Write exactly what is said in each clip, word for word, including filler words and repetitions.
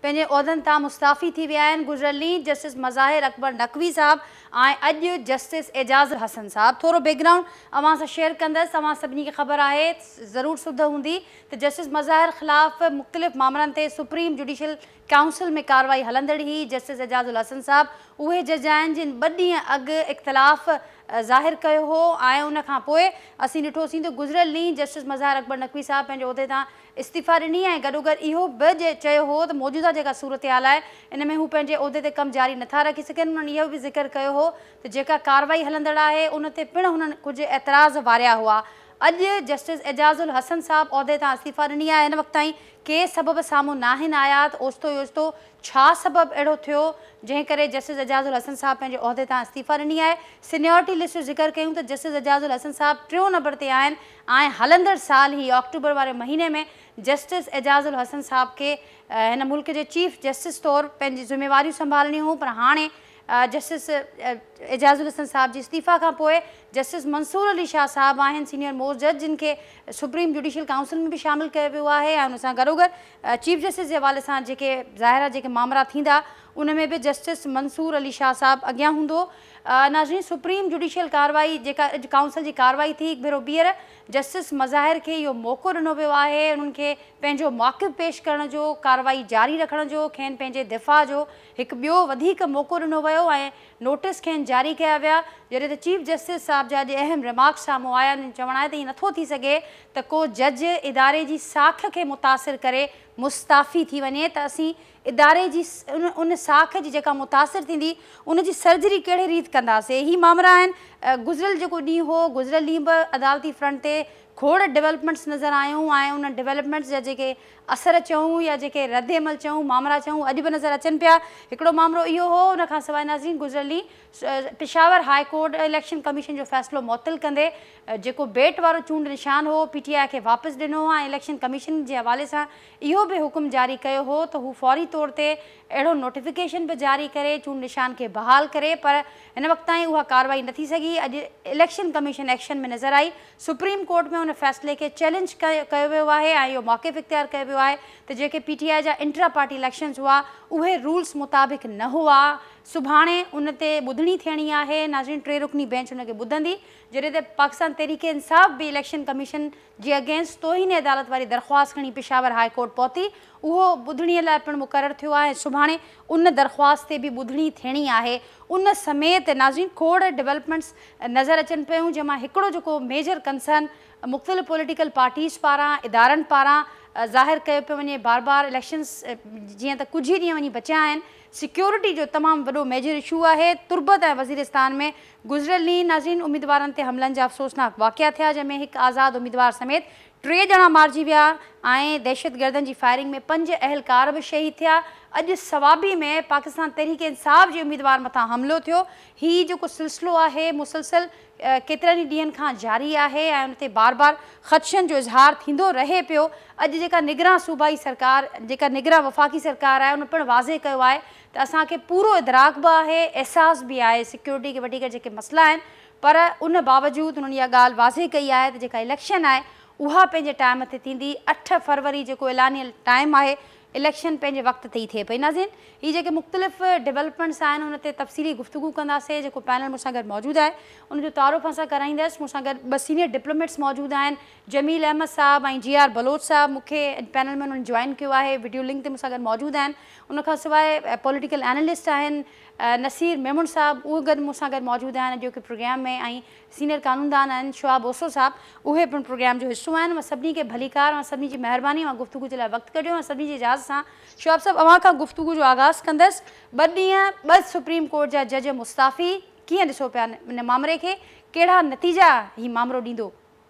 पंहिंजे उहिदनि तां मुस्ताफ़ी थी विया आहिनि। गुज़िरियल ॾींहुं जस्टिस मज़ाहिर अकबर नक़वी साहब ऐं अॼु जस्टिस एजाज़ हसन साहब। थोरो बैकग्राउंड अवां सां शेयर कंदसि। तव्हां सभिनी खे ख़बर आहे, ज़रूरु सुध हूंदी त जस्टिस मज़ाहिर ख़िलाफ़ मुख़्तलिफ़ मामलनि ते सुप्रीम जुडिशल काउंसिल में कार्रवाई हलंदड़ ही। जस्टिस एजाज़ुल हसन साहब उहे जज आहिनि जिन ॿ ॾींहं अॻु इख़्तिलाफ़ ज़ाहिर कयो हो ऐं उन खां पोइ असीं ॾिठोसीं त गुज़िरियल ॾींहुं जस्टिस मज़ाहिर अकबर नक़वी साहब पंहिंजे उहिदे तां इस्तीफ़ा ॾिनी ऐं गॾोगॾु इहो बि चयो हो त मौजूदा जेका सूरत हाल आहे इन में हू पंहिंजे उहिदे ते कमु जारी नथा रखी सघनि। उन्हनि इहो बि ज़िक्र कयो हो त जेका कार्रवाई हलंदड़ आहे उन ते पिणु हुननि कुझु एतिराज़ वारिया हुआ। अॼु जस्टिस एजाज़ुल हसन साहब उहिदे तां इस्तीफ़ा ॾिनी आहे। हिन वक़्त ताईं के सबब साम्हूं नाहिनि आया त ओचितो योचितो छा सबब अहिड़ो थियो जंहिं करे जस्टिस एजाज़ुल हसन साहब पंहिंजे उहिदे तां इस्तीफ़ा ॾिनी आहे। सीनियरिटी लिस्ट जो ज़िक्र कयूं त जस्टिस एजाज़ुल हसन साहब टियों नंबर ते आहिनि ऐं हलंदड़ साल ही अक्टूबर वारे महीने में जस्टिस एजाज़ुल हसन साहब खे हिन मुल्क जे चीफ जस्टिस तौरु पंहिंजी ज़िम्मेवारियूं संभालणियूं हुयूं, पर हाणे जस्टिस एजाज़ुल हसन साहब जी इस्तीफ़ा खां पोइ जस्टिस मंसूर अली शाह साहब आहिनि सीनियर मोस्ट जज जिन खे सुप्रीम जुडिशल काउंसिल में बि शामिलु कयो वियो आहे ऐं उन सां गॾोगॾु चीफ जस्टिस जे हवाले सां जेके ज़ाहिरा जेके मामला थींदा उन में बि जस्टिस मंसूर अली शाह साहब अॻियां हूंदो। नाज़रीन, सुप्रीम जुडिशल कार्रवाई जेका काउंसिल जी कार्रवाई थी हिकु भेरो ॿीहर जस्टिस मज़ाहिर खे इहो मौक़ो ॾिनो वियो आहे उन्हनि खे पंहिंजो मौक़िफ़ पेश करण जो, कार्रवाई जारी रखण जो, खेनि पंहिंजे दिफ़ा जो हिकु ॿियो वधीक मौक़ो ॾिनो वियो ऐं नोटिस खेनि जारी कया विया। जॾहिं त चीफ जस्टिस साहब जा अॼु अहम रिमार्क्स साम्हूं आया आहिनि। चवणु आहे त ईअं नथो थी सघे त को जज इदारे जी साख खे मुतासिर करे मुस्ताफ़ी थी वञे त असीं इदारे जी उन उन साख जी जेका मुतासिर थींदी उन जी सर्जरी कहिड़े रीति कंदासीं। ही मामला आहिनि। गुज़िरियल जेको ॾींहुं हो गुज़िरियल ॾींहुं बि अदालती फ्रंट ते खोड़ डेवलपमेंट्स नज़र आयूं ऐं उन डेवलपमेंट्स जा जेके असर चऊं या जेके रद्द अमल चऊं मामला चऊं अॼु बि नज़र अचनि पिया। हिकिड़ो मामिलो इहो हो, उन खां सवाइ नाज़रीन गुज़िरियल ॾींहुं Peshawar high court election commission जो फ़ैसिलो मुअत्तल कंदे जेको बेट वारो चूंड निशान हो पी टी आई खे वापसि ॾिनो ऐं इलेक्शन कमीशन जे हवाले सां इहो बि हुकुम जारी कयो हो त हू फौरी तौर ते अहिड़ो नोटिफिकेशन बि जारी करे चूंड निशान खे बहाल करे, पर हिन वक़्त ताईं उहा कार्रवाई न थी सघी। अॼु इलेक्शन कमीशन एक्शन में नज़र आई। सुप्रीम कोर्ट में उन फ़ैसिले खे चैलेंज कयो वियो आहे ऐं इहो मौक़िफ़ इख़्तियार कयो वियो आहे त जेके पी टी आई जा इंट्रा पार्टी इलेक्शन्स हुआ उहे रूल्स मुताबिक़ न हुआ। सुभाणे उन ते ॿुधणी थियणी आहे। नाज़रीन, टे रुकनी बेंच उनखे ॿुधंदी जॾहिं त पाकिस्तान तहरीक इंसाफ़ बि इलेक्शन कमीशन जे अगेंस्ट तोहिन अदालत वारी दरख़्वास्त खणी पेशावर हाई कोर्ट पहुती। उहो ॿुधणीअ लाइ पिणु मुक़ररु थियो आहे। सुभाणे उन दरख़्वास्त ते बि ॿुधणी थियणी आहे। उन समेत नाज़रीन खोड़ डेवलपमेंट्स नज़र अचनि पियूं जंहिंमां हिकिड़ो जेको मेजर कंसर्न मुख़्तलिफ़ पॉलिटिकल पार्टीज़ पारां इदारनि पारां ज़ाहिर कयो पियो वञे बार बार इलेक्शन्स जीअं त कुझु ई ॾींहं वञी बचिया आहिनि। सिक्योरिटी जो तमामु वॾो मेजर इशू आहे। तुर्बत ऐं वज़ीरिस्तान में गुज़िरियल ॾींहुं नाज़रीन उम्मीदवारनि ते हमलनि जा अफ़सोसनाक वाक़िया थिया जंहिंमें हिकु आज़ादु उम्मीदवार समेत टे ॼणा मारिजी विया ऐं दहशतगर्दनि जी फायरिंग में पंज अहलकार बि शहीद थिया। अॼु सवाबी में पाकिस्तान तहरीक इंसाफ़ जे उम्मीदवार मथां हमिलो थियो। हीउ जेको सिलसिलो आहे मुसलसल केतिरनि ई ॾींहंनि खां जारी आहे ऐं उन ते बार बार ख़दशनि जो इज़हार थींदो रहे पियो। अॼु जेका निगरां सूबाई सरकार जेका निगरां वफ़ाक़ी सरकार आहे उन पिणु वाज़े कयो आहे त असांखे पूरो इदराक बि आहे, अहसास बि आहे सिक्योरिटी खे वठी करे जेके मसइला आहिनि, पर उन बावजूदि उन्हनि इहा ॻाल्हि वाज़े कई आहे त जेका इलेक्शन आहे उहा पंहिंजे टाइम ते थींदी। अठ फरवरी जेको ऐलानियल टाइम आहे इलेक्शन पंहिंजे वक़्त ते ई थिए पई। नाज़रीन, हीअ जेके मुख़्तलिफ़ डेवलपमेंट्स आहिनि उन ते तफ़सीली गुफ़्तगू कंदासीं। जेको पैनल मूंसां गॾु मौजूदु आहे उनजो तारुफ़ असां कराईंदसि। मूंसां गॾु ॿ सीनियर डिप्लोमेट्स मौजूदु आहिनि, जमील अहमद साहब ऐं जी आर बलोच साहब। मूंखे पैनल में उन्हनि जॉइन कयो आहे, वीडियो लिंक ते मूंसां गॾु मौजूदु आहिनि। उनखां सवाइ पॉलिटिकल एनालिस्ट आहिनि नसीर मेमुन साहब, उहे गॾु मूंसां गॾु मौजूदु आहिनि अॼोके प्रोग्राम में, ऐं सीनियर कानूनदान आहिनि शुआब ओसो साहब, उहे पिणु प्रोग्राम जो हिसो आहिनि। मां सभिनी खे भलीकार, मां सभिनी जी महिरबानी, मां गुफ़्तगू जे लाइ वक़्तु कढियो। मां सभिनी जी इजाज़त सां शुआब साहब अवां खां गुफ़्तगू जो आगाज़ कंदसि। ॿ ॾींहं ॿ सुप्रीम कोर्ट जा जज मुस्ताफ़ी, कीअं ॾिसो पिया हिन मामले खे, कहिड़ा नतीजा हीउ मामिलो ॾींदो?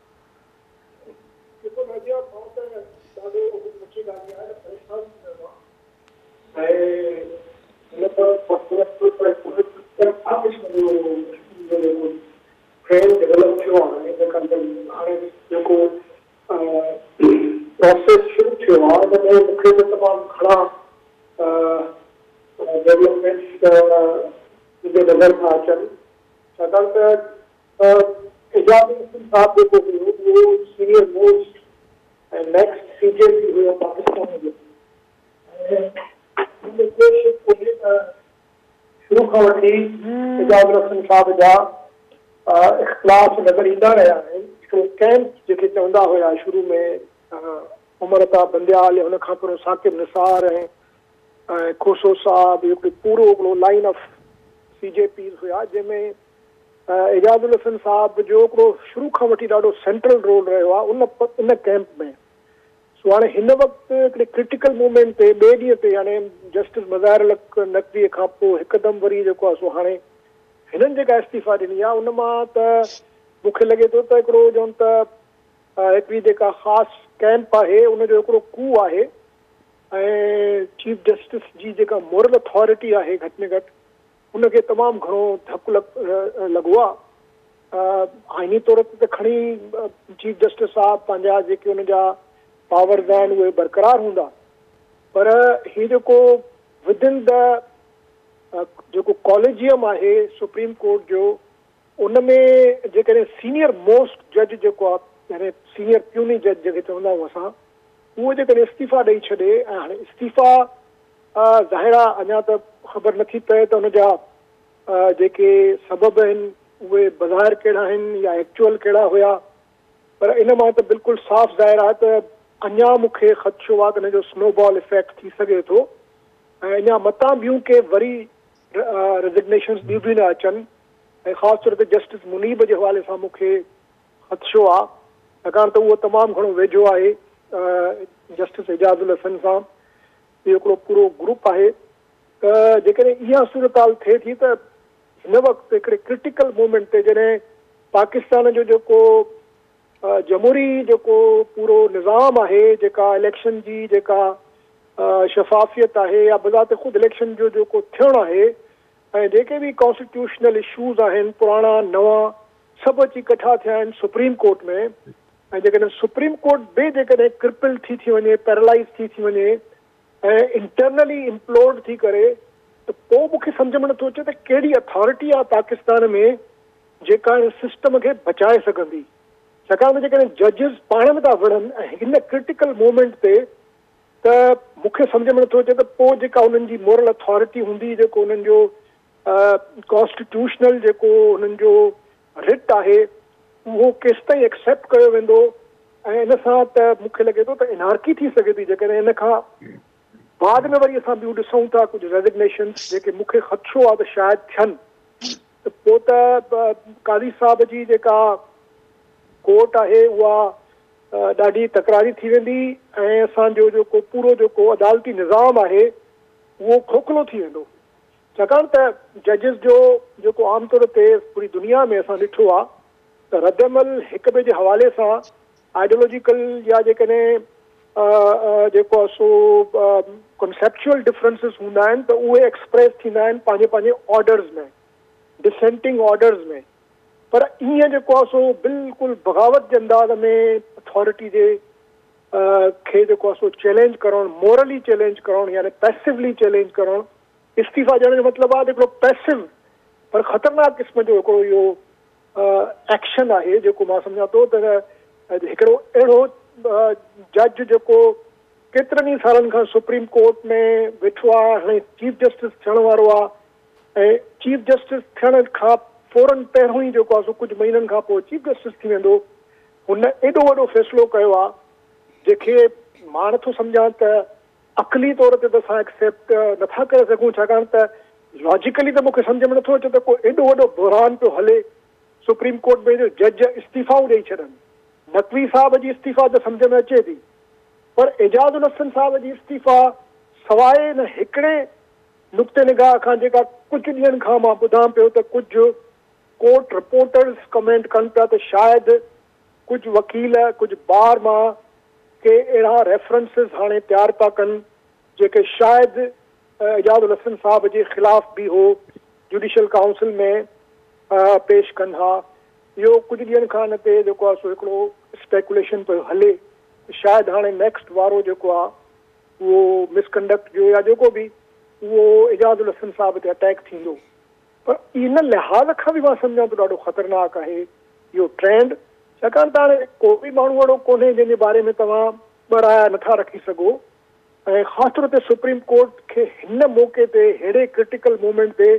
ट्रेंड डेवलप थियो आहे इन करे हाणे जेको प्रोसेस शुरू थियो आहे उन में मूंखे त तमामु घणा डेवलपमेंट्स मुंहिंजे नज़र खां अचनि, छाकाणि त एजाज़ुल हसन साहब जेको हुयो उहो सीनियर मोस्ट ऐं नेक्स्ट सी जे पी हुयो पाकिस्तान जो। खां वठी एजाज़ुल हसन साहब जा इख़्तिलाफ़ नज़र ईंदा रहिया आहिनि। हिकिड़ो कैंप जेके चवंदा हुया शुरू में उमर अता बंदियाल, हुन खां पोइ साकिब निसार ऐं खोसो साहब, हिकिड़ो पूरो हिकिड़ो line of C J P हुया जंहिंमें एजाज़ुल हसन साहब जो हिकिड़ो शुरू खां वठी ॾाढो सेंट्रल रोल रहियो आहे उन उन कैंप में। सो हाणे हिन वक़्तु हिकिड़े क्रिटिकल मूमेंट ते ॿिए ॾींहं ते हाणे जस्टिस मज़ाहिर नक़वीअ खां पोइ हिकदमि वरी जेको आहे सो हाणे हिननि जेका इस्तीफ़ा ॾिनी आहे उन मां त मूंखे लॻे थो त हिकिड़ो ॼण त हिकिड़ी जेका ख़ासि कैंप आहे उनजो हिकिड़ो कू आहे ऐं चीफ जस्टिस जी जेका मोरल अथॉरिटी आहे घटि में घटि उनखे तमामु घणो धकु लॻ लॻो आहे। आइनी तौर ते त खणी चीफ जस्टिस साहब पंहिंजा जेके उनजा पावर्स आहिनि उहे बरक़रार हूंदा, पर हीउ जेको विदिन द जेको कॉलेजियम आहे सुप्रीम कोर्ट जो उन में जेकॾहिं सीनियर मोस्ट जज जेको आहे यानी सीनियर प्यूनी जज जेके चवंदा आहियूं असां, उहो जेकॾहिं इस्तीफ़ा ॾेई छॾे ऐं हाणे इस्तीफ़ा ज़ाहिर आहे अञा त ख़बर नथी पए त हुनजा जेके सबब आहिनि उहे बज़ाहिर कहिड़ा आहिनि या एक्चुअल कहिड़ा हुया, पर इन मां त बिल्कुलु साफ़ ज़ाहिर आहे त अञा मूंखे ख़दशो आहे त हिन जो स्नोबॉल इफेक्ट थी सघे थो ऐं अञा मतां ॿियूं के वरी रेज़िग्नेशन्स ॿियूं बि न अचनि ऐं ख़ासि तौर ते जस्टिस मुनीब जे हवाले सां मूंखे ख़दशो आहे छाकाणि त उहो तमामु घणो वेझो आहे जस्टिस एजाज़ुल हसन सां। इहो हिकिड़ो पूरो ग्रुप आहे त जेकॾहिं इहा सूरताल थिए थी त हिन वक़्तु हिकिड़े क्रिटिकल मोमेंट ते जॾहिं पाकिस्तान जो जेको जमहूरी जेको पूरो निज़ाम आहे, जेका इलेक्शन जी जेका शफ़ाफ़ियत आहे या बज़ाते ख़ुदि इलेक्शन जो जेको थियणु आहे ऐं जेके बि कॉन्स्टिट्यूशनल इशूज़ आहिनि पुराणा नवां सभु अची इकठा थिया आहिनि सुप्रीम कोर्ट में ऐं जेकॾहिं सुप्रीम कोर्ट बि जेकॾहिं क्रिपल थी थी वञे, पैरालाइज़ थी थी वञे ऐं इंटरनली इम्प्लोड थी करे त पोइ मूंखे सम्झ में नथो अचे त कहिड़ी अथॉरिटी आहे पाकिस्तान में जेका हिन सिस्टम खे बचाए सघंदी। छाकाणि त जेकॾहिं जजिस पाण में था विढ़नि ऐं हिन क्रिटिकल मोमेंट ते त मूंखे सम्झ में नथो अचे त पोइ जेका उन्हनि जी मोरल अथॉरिटी हूंदी, जेको उन्हनि जो कॉन्स्टिट्यूशनल जेको उन्हनि जो रिट आहे उहो केसि ताईं एक्सेप्ट कयो वेंदो ऐं इन सां त मूंखे लॻे थो त इनारकी थी सघे थी जेकॾहिं इन खां बाद में वरी असां ॿियूं ॾिसूं था कुझु रेज़िग्नेशन्स जेके मूंखे ख़दशो आहे त शायदि थियनि त पोइ त काज़ी साहब जी जेका कोर्ट आहे उहा ॾाढी तकरारी थी वेंदी ऐं असांजो जेको पूरो जेको अदालती निज़ाम आहे उहो खोखलो थी वेंदो। छाकाणि त जजिस जो जेको आमतौर ते पूरी दुनिया में असां ॾिठो आहे त रदअमल हिक ॿिए जे हवाले सां आइडियोलॉजिकल या जेकॾहिं जेको आहे सो कॉन्सेप्चुअल डिफरेंसिस हूंदा आहिनि त उहे एक्सप्रेस थींदा आहिनि पंहिंजे पंहिंजे ऑर्डर्स में, डिसेंटिंग ऑर्डर्स में, पर ईअं जेको आहे सो बिल्कुलु बग़ावत जे अंदाज़ में अथॉरिटी जे खे जेको आहे सो चैलेंज करणु, मोरली चैलेंज करणु यानी पैसिवली चैलेंज करणु, इस्तीफ़ा ॾियण जो मतिलबु आहे हिकिड़ो पैसिव पर ख़तरनाक क़िस्म जो हिकिड़ो इहो एक्शन आहे जेको मां सम्झां थो त हिकिड़ो अहिड़ो जज जेको केतिरनि ई सालनि खां सुप्रीम कोर्ट में वेठो आहे, हाणे चीफ जस्टिस थियण वारो आहे ऐं चीफ जस्टिस थियण खां फौरन पहिरियों ई जेको आहे सो कुझु महीननि खां पोइ चीफ जस्टिस थी वेंदो, हुन एॾो वॾो फ़ैसिलो कयो आहे जंहिंखे मां नथो सम्झां त अक़ली तौर ते त असां एक्सेप्ट नथा करे सघूं छाकाणि त लॉजिकली त मूंखे सम्झ में नथो अचे त को एॾो वॾो बुरहान पियो हले सुप्रीम कोर्ट में जो जज इस्तीफ़ाऊं ॾेई छॾनि। नक़वी साहब जी इस्तीफ़ा त सम्झ में अचे थी, पर एजाज़ुल हसन साहब जी इस्तीफ़ा सवाइ न हिकिड़े नुक़्ते निगाह खां जेका कुझु ॾींहंनि खां मां ॿुधां पियो त कुझु कोर्ट रिपोर्टर्स कमेंट कनि पिया त शायदि कुझु वकील कुझु बार मां के अहिड़ा रेफरेंसिस हाणे तयारु था कनि जेके शायदि एजाज़ुल हसन साहब जे ख़िलाफ़ बि हो जुडिशल काउंसिल में पेश कनि हा। इहो कुझु ॾींहंनि खां हिन ते जेको आहे सो हिकिड़ो स्पेकुलेशन पियो हले शायदि हाणे नेक्स्ट वारो जेको आहे उहो मिसकंडक्ट जो या जेको बि उहो एजाज़ुल हसन साहब ते अटैक थींदो, पर इन लिहाज़ खां बि मां सम्झां थो ॾाढो ख़तरनाक आहे इहो ट्रेंड। छाकाणि त हाणे को बि माण्हू अहिड़ो कोन्हे जंहिंजे बारे में तव्हां ॿ राय नथा रखी सघो ऐं ख़ासि तौर ते सुप्रीम कोर्ट खे हिन मौक़े ते अहिड़े क्रिटिकल मोमेंट ते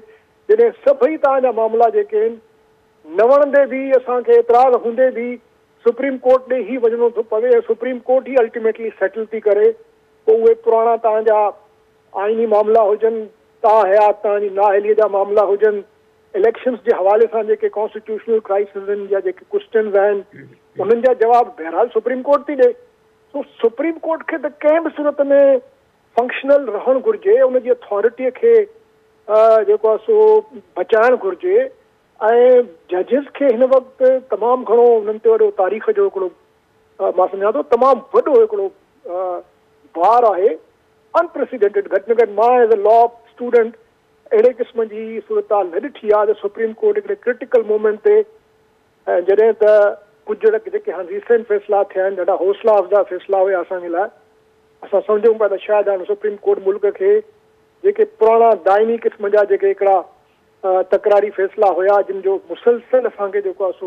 जॾहिं सभई तव्हांजा मामला जेके आहिनि न वणंदे बि असांखे एतिराज़ हूंदे बि सुप्रीम कोर्ट ॾे ई वञिणो थो पवे ऐं सुप्रीम कोर्ट ई अल्टीमेटली सेटल थी करे पोइ उहे पुराणा तव्हांजा आइनी मामला हुजनि, तव्हां हयात तव्हांजी नाअहलीअ जा मामला हुजनि, इलेक्शन्स जे हवाले सां जेके कॉन्स्टिट्यूशनल क्राइसिस आहिनि या जेके क्वेश्चन्स आहिनि उन्हनि जा जवाब बहरहाल सुप्रीम कोर्ट थी ॾे। सो सुप्रीम कोर्ट खे त कंहिं बि सूरत में फंक्शनल रहणु घुरिजे, उनजी अथॉरिटीअ खे जेको आहे सो बचाइणु घुरिजे ऐं जजिस खे हिन वक़्तु तमामु घणो उन्हनि ते वॾो तारीख़ जो हिकिड़ो मां सम्झां थो तमामु वॾो हिकिड़ो भार आहे, अनप्रेसिडेंटेड। घटि में घटि मां एज़ अ लॉ स्टूडेंट अहिड़े क़िस्म जी सूरत हाल न ॾिठी आहे त सुप्रीम कोर्ट हिकिड़े क्रिटिकल मोमेंट ते ऐं जॾहिं त कुझु जेके हाणे रीसेंट फ़ैसिला थिया आहिनि ॾाढा हौसला अफ़ज़ा फ़ैसिला हुया असांजे लाइ, असां सम्झूं पिया त शायदि हाणे सुप्रीम कोर्ट मुल्क खे जेके पुराणा दाइमी क़िस्म जा जेके हिकिड़ा तकरारी फ़ैसिला हुया जिन जो मुसलसल असांखे जेको आहे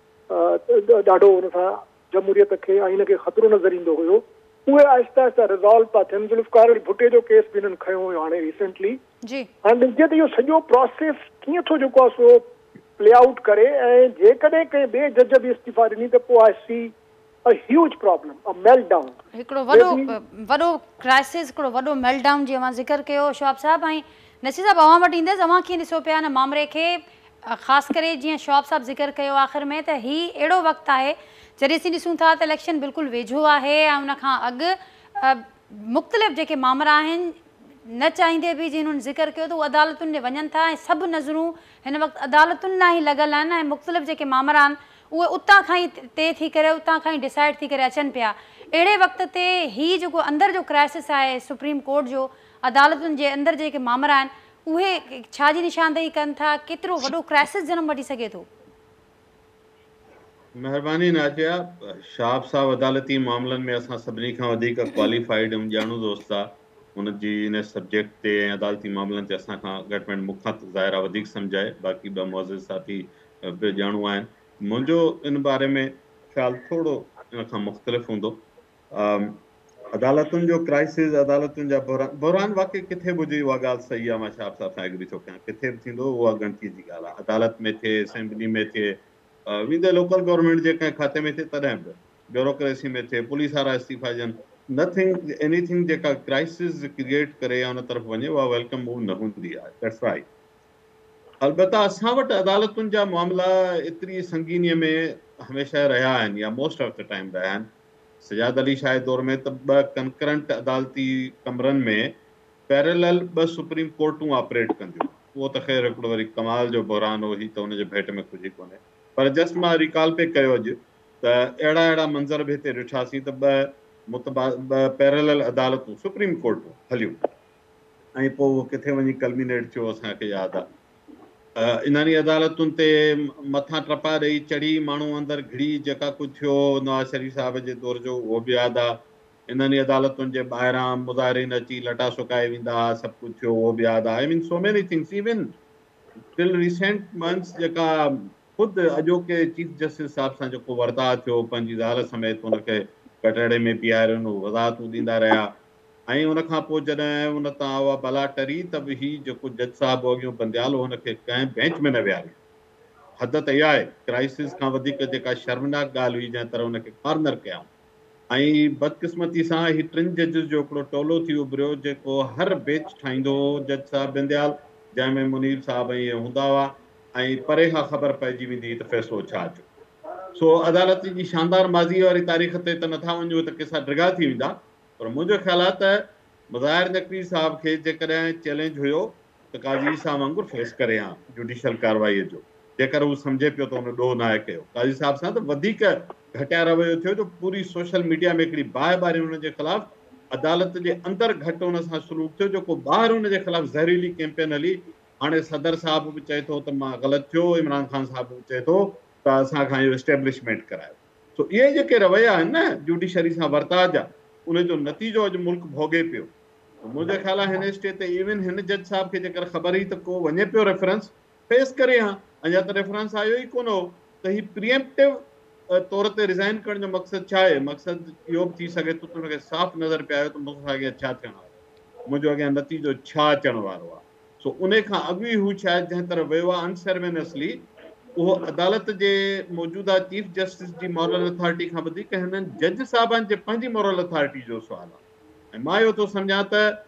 सो ॾाढो हुन सां जमहूरियत खे आइन खे ख़तरो नज़र ईंदो हुयो, उहे आहिस्ता आहिस्ता रिज़ॉल्व था थियनि। ज़ुल्फ़िकार अली भुट्टे जो केस बि हिननि खयो हुयो हाणे रिसेंटली। हाणे ॾिसजे त इहो सॼो प्रोसेस कीअं थो जेको आहे सो प्ले आउट करे ऐं जेकॾहिं कंहिं ॿिए जज बि इस्तीफ़ा ॾिनी त पोइ I see a huge problem, a meltdown, हिकिड़ो वॾो वॾो क्राइसिस, हिकिड़ो वॾो मेल्टडाउन जीअं मां ज़िक्र कयो शोआब साहब। ऐं नसीर साहब अवां वटि ईंदसि, अवां कीअं ॾिसो पिया हिन मामले खे, ख़ासि करे जीअं शोआब साहब ज़िक्र कयो आख़िर में त हीउ अहिड़ो वक़्तु आहे जॾहिं असीं ॾिसूं था त इलेक्शन बिल्कुलु वेझो आहे ऐं उनखां अॻु मुख़्तलिफ़ जेके मामला आहिनि न चाहींदे बि जीअं हुननि ज़िक्र कयो त उहे अदालतुनि ॾे वञनि था ऐं सभु नज़रूं हिन वक़्तु अदालतुनि लाइ ई लॻल आहिनि ऐं मुख़्तलिफ़ जेके मामला आहिनि उहे उतां खां ई तइ थी करे उतां खां ई डिसाइड थी करे अचनि पिया। अहिड़े वक़्त ते हीउ जेको अंदरि जो क्राइसिस आहे सुप्रीम कोर्ट जो, अदालतुनि जे अंदरि जेके मामला आहिनि उहे छा जी निशानदेही कनि था, केतिरो वॾो क्राइसिस जनम वठी सघे थो? महिरबानी नाज़िया, शहाब साहब अदालती मामलनि में असां सभिनी खां वधीक क्वालिफाइड ऐं ॼाणू दोस्त आहे, हुनजी इन सब्जेक्ट ते ऐं अदालती मामलनि ते असां खां घटि में घटि मूंखां त ज़ाहिर आहे वधीक सम्झाए, बाक़ी ॿ मौज़िज़ साथी बि ॼाणू आहिनि। मुंहिंजो इन बारे में ख़्यालु थोरो इन खां मुख़्तलिफ़ हूंदो। अदालतुनि जो क्राइसिस, अदालतुनि जा बहरान बहरान वाक़ई किथे बि हुजे उहा ॻाल्हि सही आहे, मां शहाब साहब सां एग्री थो कयां, किथे बि थींदो उहा गणती जी ॻाल्हि आहे, अदालत में थिए, असेंबली में थिए, विद लोकल गवर्नमेंट जे कंहिं खाते में थिए तॾहिं बि ब्यूरोक्रेसी में थिए, पुलिस वारा इस्तीफ़ा ॾियनि, नथिंग एनीथिंग जेका क्राइसिस क्रिएट करे या उन तरफ़ वञे उहा वेलकम मूव न हूंदी आहे, दैट्स राइट। अलबत्ता असां वटि अदालतुनि जा मामला एतिरी संगीनीअ में हमेशह रहिया आहिनि या मोस्ट ऑफ द टाइम रहिया आहिनि। सजाद अली शाह दौर में त ॿ कंकरेंट अदालती कमरनि में पैरेलल ॿ सुप्रीम कोर्टूं ऑपरेट कंदियूं, उहो त ख़ैर हिकिड़ो वरी कमाल जो बहरान हो, ही त हुनजे भेट में कुझु कोन्हे, पर जस्ट मां रिकॉल पे कयो अॼु त अहिड़ा अहिड़ा मंज़र बि हिते ॾिठासीं त ॿ मुतबा ॿ पैरेलल अदालतूं सुप्रीम कोर्टूं हलियूं ऐं पोइ उहो किथे वञी कल्मिनेट थियो असांखे यादि आहे। इन्हनि अदालतुनि ते मथां टपा ॾेई चढ़ी माण्हू अंदरि घिड़ी जेका कुझु थियो नवाज़ शरीफ़ साहिब जे दौर जो उहो बि यादि आहे। इन्हनि अदालतुनि जे ॿाहिरां मुज़ाहिरीन अची लटा सुकाए वेंदा हुआ, सभु कुझु थियो उहो बि यादि आहे। I mean so many things, even till recent months जेका ख़ुदि अॼोके चीफ जस्टिस साहिब सां जेको वर्ताव थियो, पंहिंजी ज़ाल समेत हुनखे कटड़े में पीआरियो, वज़ाहतूं ॾींदा रहिया, ऐं उनखां पोइ जॾहिं उन तां उहा बला टरी त बि हीउ जेको जज साहिबु अॻियूं बंदियालो हुनखे कंहिं बेंच में न विहारियो। हद त इहा आहे, क्राइसिस खां वधीक जेका शर्मनाक ॻाल्हि हुई जंहिं तरह हुनखे कॉर्नर कयाऊं। ऐं बदकिस्मती सां ही टिनि जजिस जो हिकिड़ो टोलो थी उभरियो जेको हर बेच ठाहींदो हो जज साहिबु बिंदियाल, जंहिंमें मुनीर साहिब ऐं इहे हूंदा हुआ ऐं परे खां ख़बर पइजी वेंदी त फ़ैसिलो छा अचो। सो अदालत जी शानदार माज़ी वारी तारीख़ ते त नथा वञूं त किसा ड्रिगा थी वेंदा, पर मुंहिंजो ख़्यालु आहे त मुज़ाहिर नक़वी साहिब खे जेकॾहिं चैलेंज हुयो त काज़ी साहिब वांगुरु फेस करे हा जुडिशल कार्रवाईअ जो, जेकर हू सम्झे पियो त हुन ॾोह न आहे कयो। काज़ी साहिब सां त वधीक घटिया रवैयो थियो जो पूरी सोशल मीडिया में हिकिड़ी बाहि ॿारी हुनजे ख़िलाफ़, अदालत जे अंदरि घटि हुन सां सलूक थियो, जेको ॿाहिरि हुनजे ख़िलाफ़ ज़हरीली कैंपेन हली। हाणे सदर साहिब बि चए थो त मां ग़लति थियो, इमरान ख़ान साहिब बि चए थो त असांखां इहो एस्टेब्लिशमेंट करायो। सो इहे जेके रवैया आहिनि न जुडिशरी सां वर्ताव जा, उनजो नतीजो अॼु मुल्क भोगे पियो। मुंहिंजे ख़्याल आहे हिन स्टेज ते इवन हिन जज साहिब खे जेकर ख़बर हुई त को वञे पियो रेफरेंस फेस करे हा, अञा त रेफरेंस आयो ई कोन हो, त ही प्रीएम्प्टिव तौर ते रिज़ाइन करण जो मक़सदु छा आहे? मक़सदु इहो बि थी सघे थो त हुनखे साफ़ नज़र पियो आयो त मूंसां अॻियां छा थियणो आहे, मुंहिंजो अॻियां नतीजो छा अचण वारो आहे। सो उन खां अॻु ई हू शायदि जंहिं तरह वियो आहे अनसेरेमनियसली उहो अदालत जे मौजूदा चीफ जस्टिस जी मॉरल अथॉरिटी खां वधीक हिननि जज साहिबनि जे पंहिंजी मॉरल अथॉरिटी जो सुवाल आहे। ऐं मां इहो थो सम्झां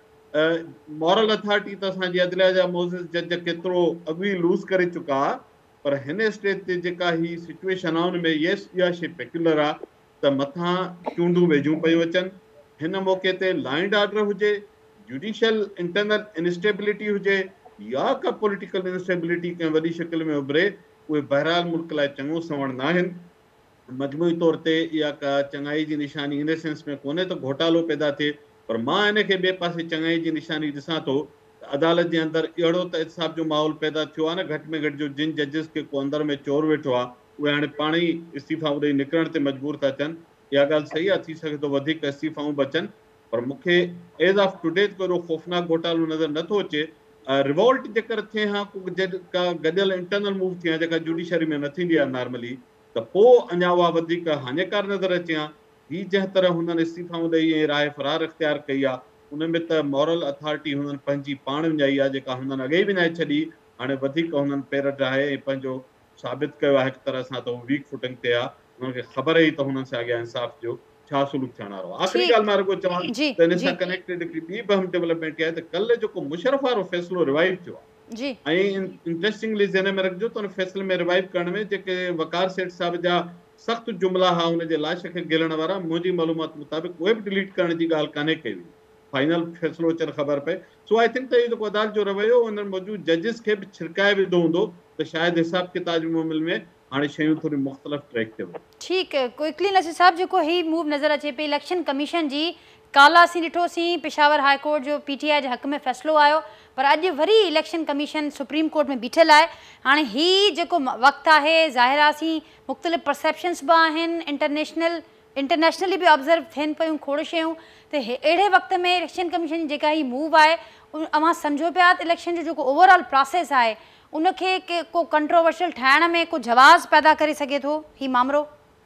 त मॉरल अथॉरिटी त असांजी अदलिया जा मोज़िस जज केतिरो अॻु ई लूज़ करे चुका, पर हिन स्टेज ते जेका ही सिचुएशन आहे हुन में येस इहा शइ पेक्युलर आहे त मथां चूंडूं वेझूं पियूं अचनि, हिन मौक़े ते लॉ एंड ऑर्डर हुजे, जुडिशियल इंटरनल इनस्टेबिलिटी हुजे या का पॉलिटिकल इनस्टेबिलिटी कंहिं वॾी शिकिल में उभरे, उहे बहरहाल मुल्क लाइ चङो सवण न आहिनि। मजमूई तौर ते इहा का चङाई जी निशानी इन सेंस में कोन्हे त घोटालो पैदा थिए, पर मां इन खे ॿिए पासे चङाई जी निशानी ॾिसां थो त अदालत जे अंदरि अहिड़ो त इत्साफ़ जो माहौल पैदा थियो आहे न, घटि में घटि जो जिन जजिस खे को अंदरि में चोर वेठो आहे उहे हाणे पाण ई इस्तीफ़ा ॾेई निकिरण ते मजबूर था थियनि। इहा ॻाल्हि सही आहे, थी सघे थो वधीक इस्तीफ़ाऊं बि अचनि, पर मूंखे एज़ ऑफ टुडे को ख़ौफ़नाक घोटालो नज़र नथो अचे। रिवोल्ट जेकर थिए हा का गॾियल इंटरनल मूव थिए हा जेका जुडिशरी में न थींदी आहे नॉर्मली, त पोइ अञा उहा वधीक हानिकार नज़र अचे हा। ही जंहिं तरह हुननि इस्तीफ़ाऊं ॾेई ऐं राय फ़रार इख़्तियार कई आहे उन में त मॉरल अथॉरिटी हुननि पंहिंजी पाण विञाई आहे जेका हुननि अॻे बि न छॾी, हाणे वधीक हुननि पेर ठाहे ऐं पंहिंजो साबित कयो आहे हिकु तरह सां त उहो वीक फुटिंग ते आहे। हुननि खे ख़बर ई त हुननि सां अॻियां इंसाफ़ जो छा सुलूक थियण वारो आहे। आख़िरी ॻाल्हि मां रुॻो चवां त हिन सां कनेक्टेड हिकिड़ी ॿी बि अहम डेवलपमेंट आहे त कल्ह जेको मुशरफ वारो फ़ैसिलो रिवाइव थियो आहे, ऐं इंट्रस्टिंगली ज़हन में रखिजो त हुन फ़ैसिले में रिवाइव करण में जेके वकार सेठ साहिब जा सख़्तु जुमिला हुआ हुनजे लाश खे गिलण वारा, मुंहिंजी मालूमात मुताबिक़ उहे बि डिलीट करण जी ॻाल्हि कान्हे कई हुई, फाइनल फ़ैसिलो अचणु ख़बर पए। सो आई थिंक त इहो जेको अदालत जो रवैयो हुन मौजूदु जजिस खे बि छिड़काए विधो हूंदो त शायदि हिसाब किताब जे मामले में हाणे शयूं थोरी मुख़्तलिफ़ ट्रैक ते वञनि। ठीकु है, क्विकली नसीर साहब जेको ही मूव नज़र अचे पई इलेक्शन कमीशन जी, काल्ह असीं ॾिठोसीं पेशावर हाई कोर्ट जो पीटीआई जे हक़ में फ़ैसिलो आयो, पर अॼु वरी इलेक्शन कमीशन सुप्रीम कोर्ट में बीठल आहे। हाणे ही जेको वक़्तु आहे ज़ाहिर आहे असीं मुख़्तलिफ़ परसेप्शन्स बि आहिनि, इंटरनेशनल इंटरनेशनली बि ऑब्ज़र्व थियनि पियूं खोड़ शयूं, त अहिड़े वक़्त में इलेक्शन कमीशन जेका ही मूव आहे अवां सम्झो पिया त इलेक्शन जो जेको ओवरऑल प्रोसेस आहे उनखे के को कंट्रोवर्शियल ठाहिण में को जवाज़ पैदा करे सघे थो ही मामलो?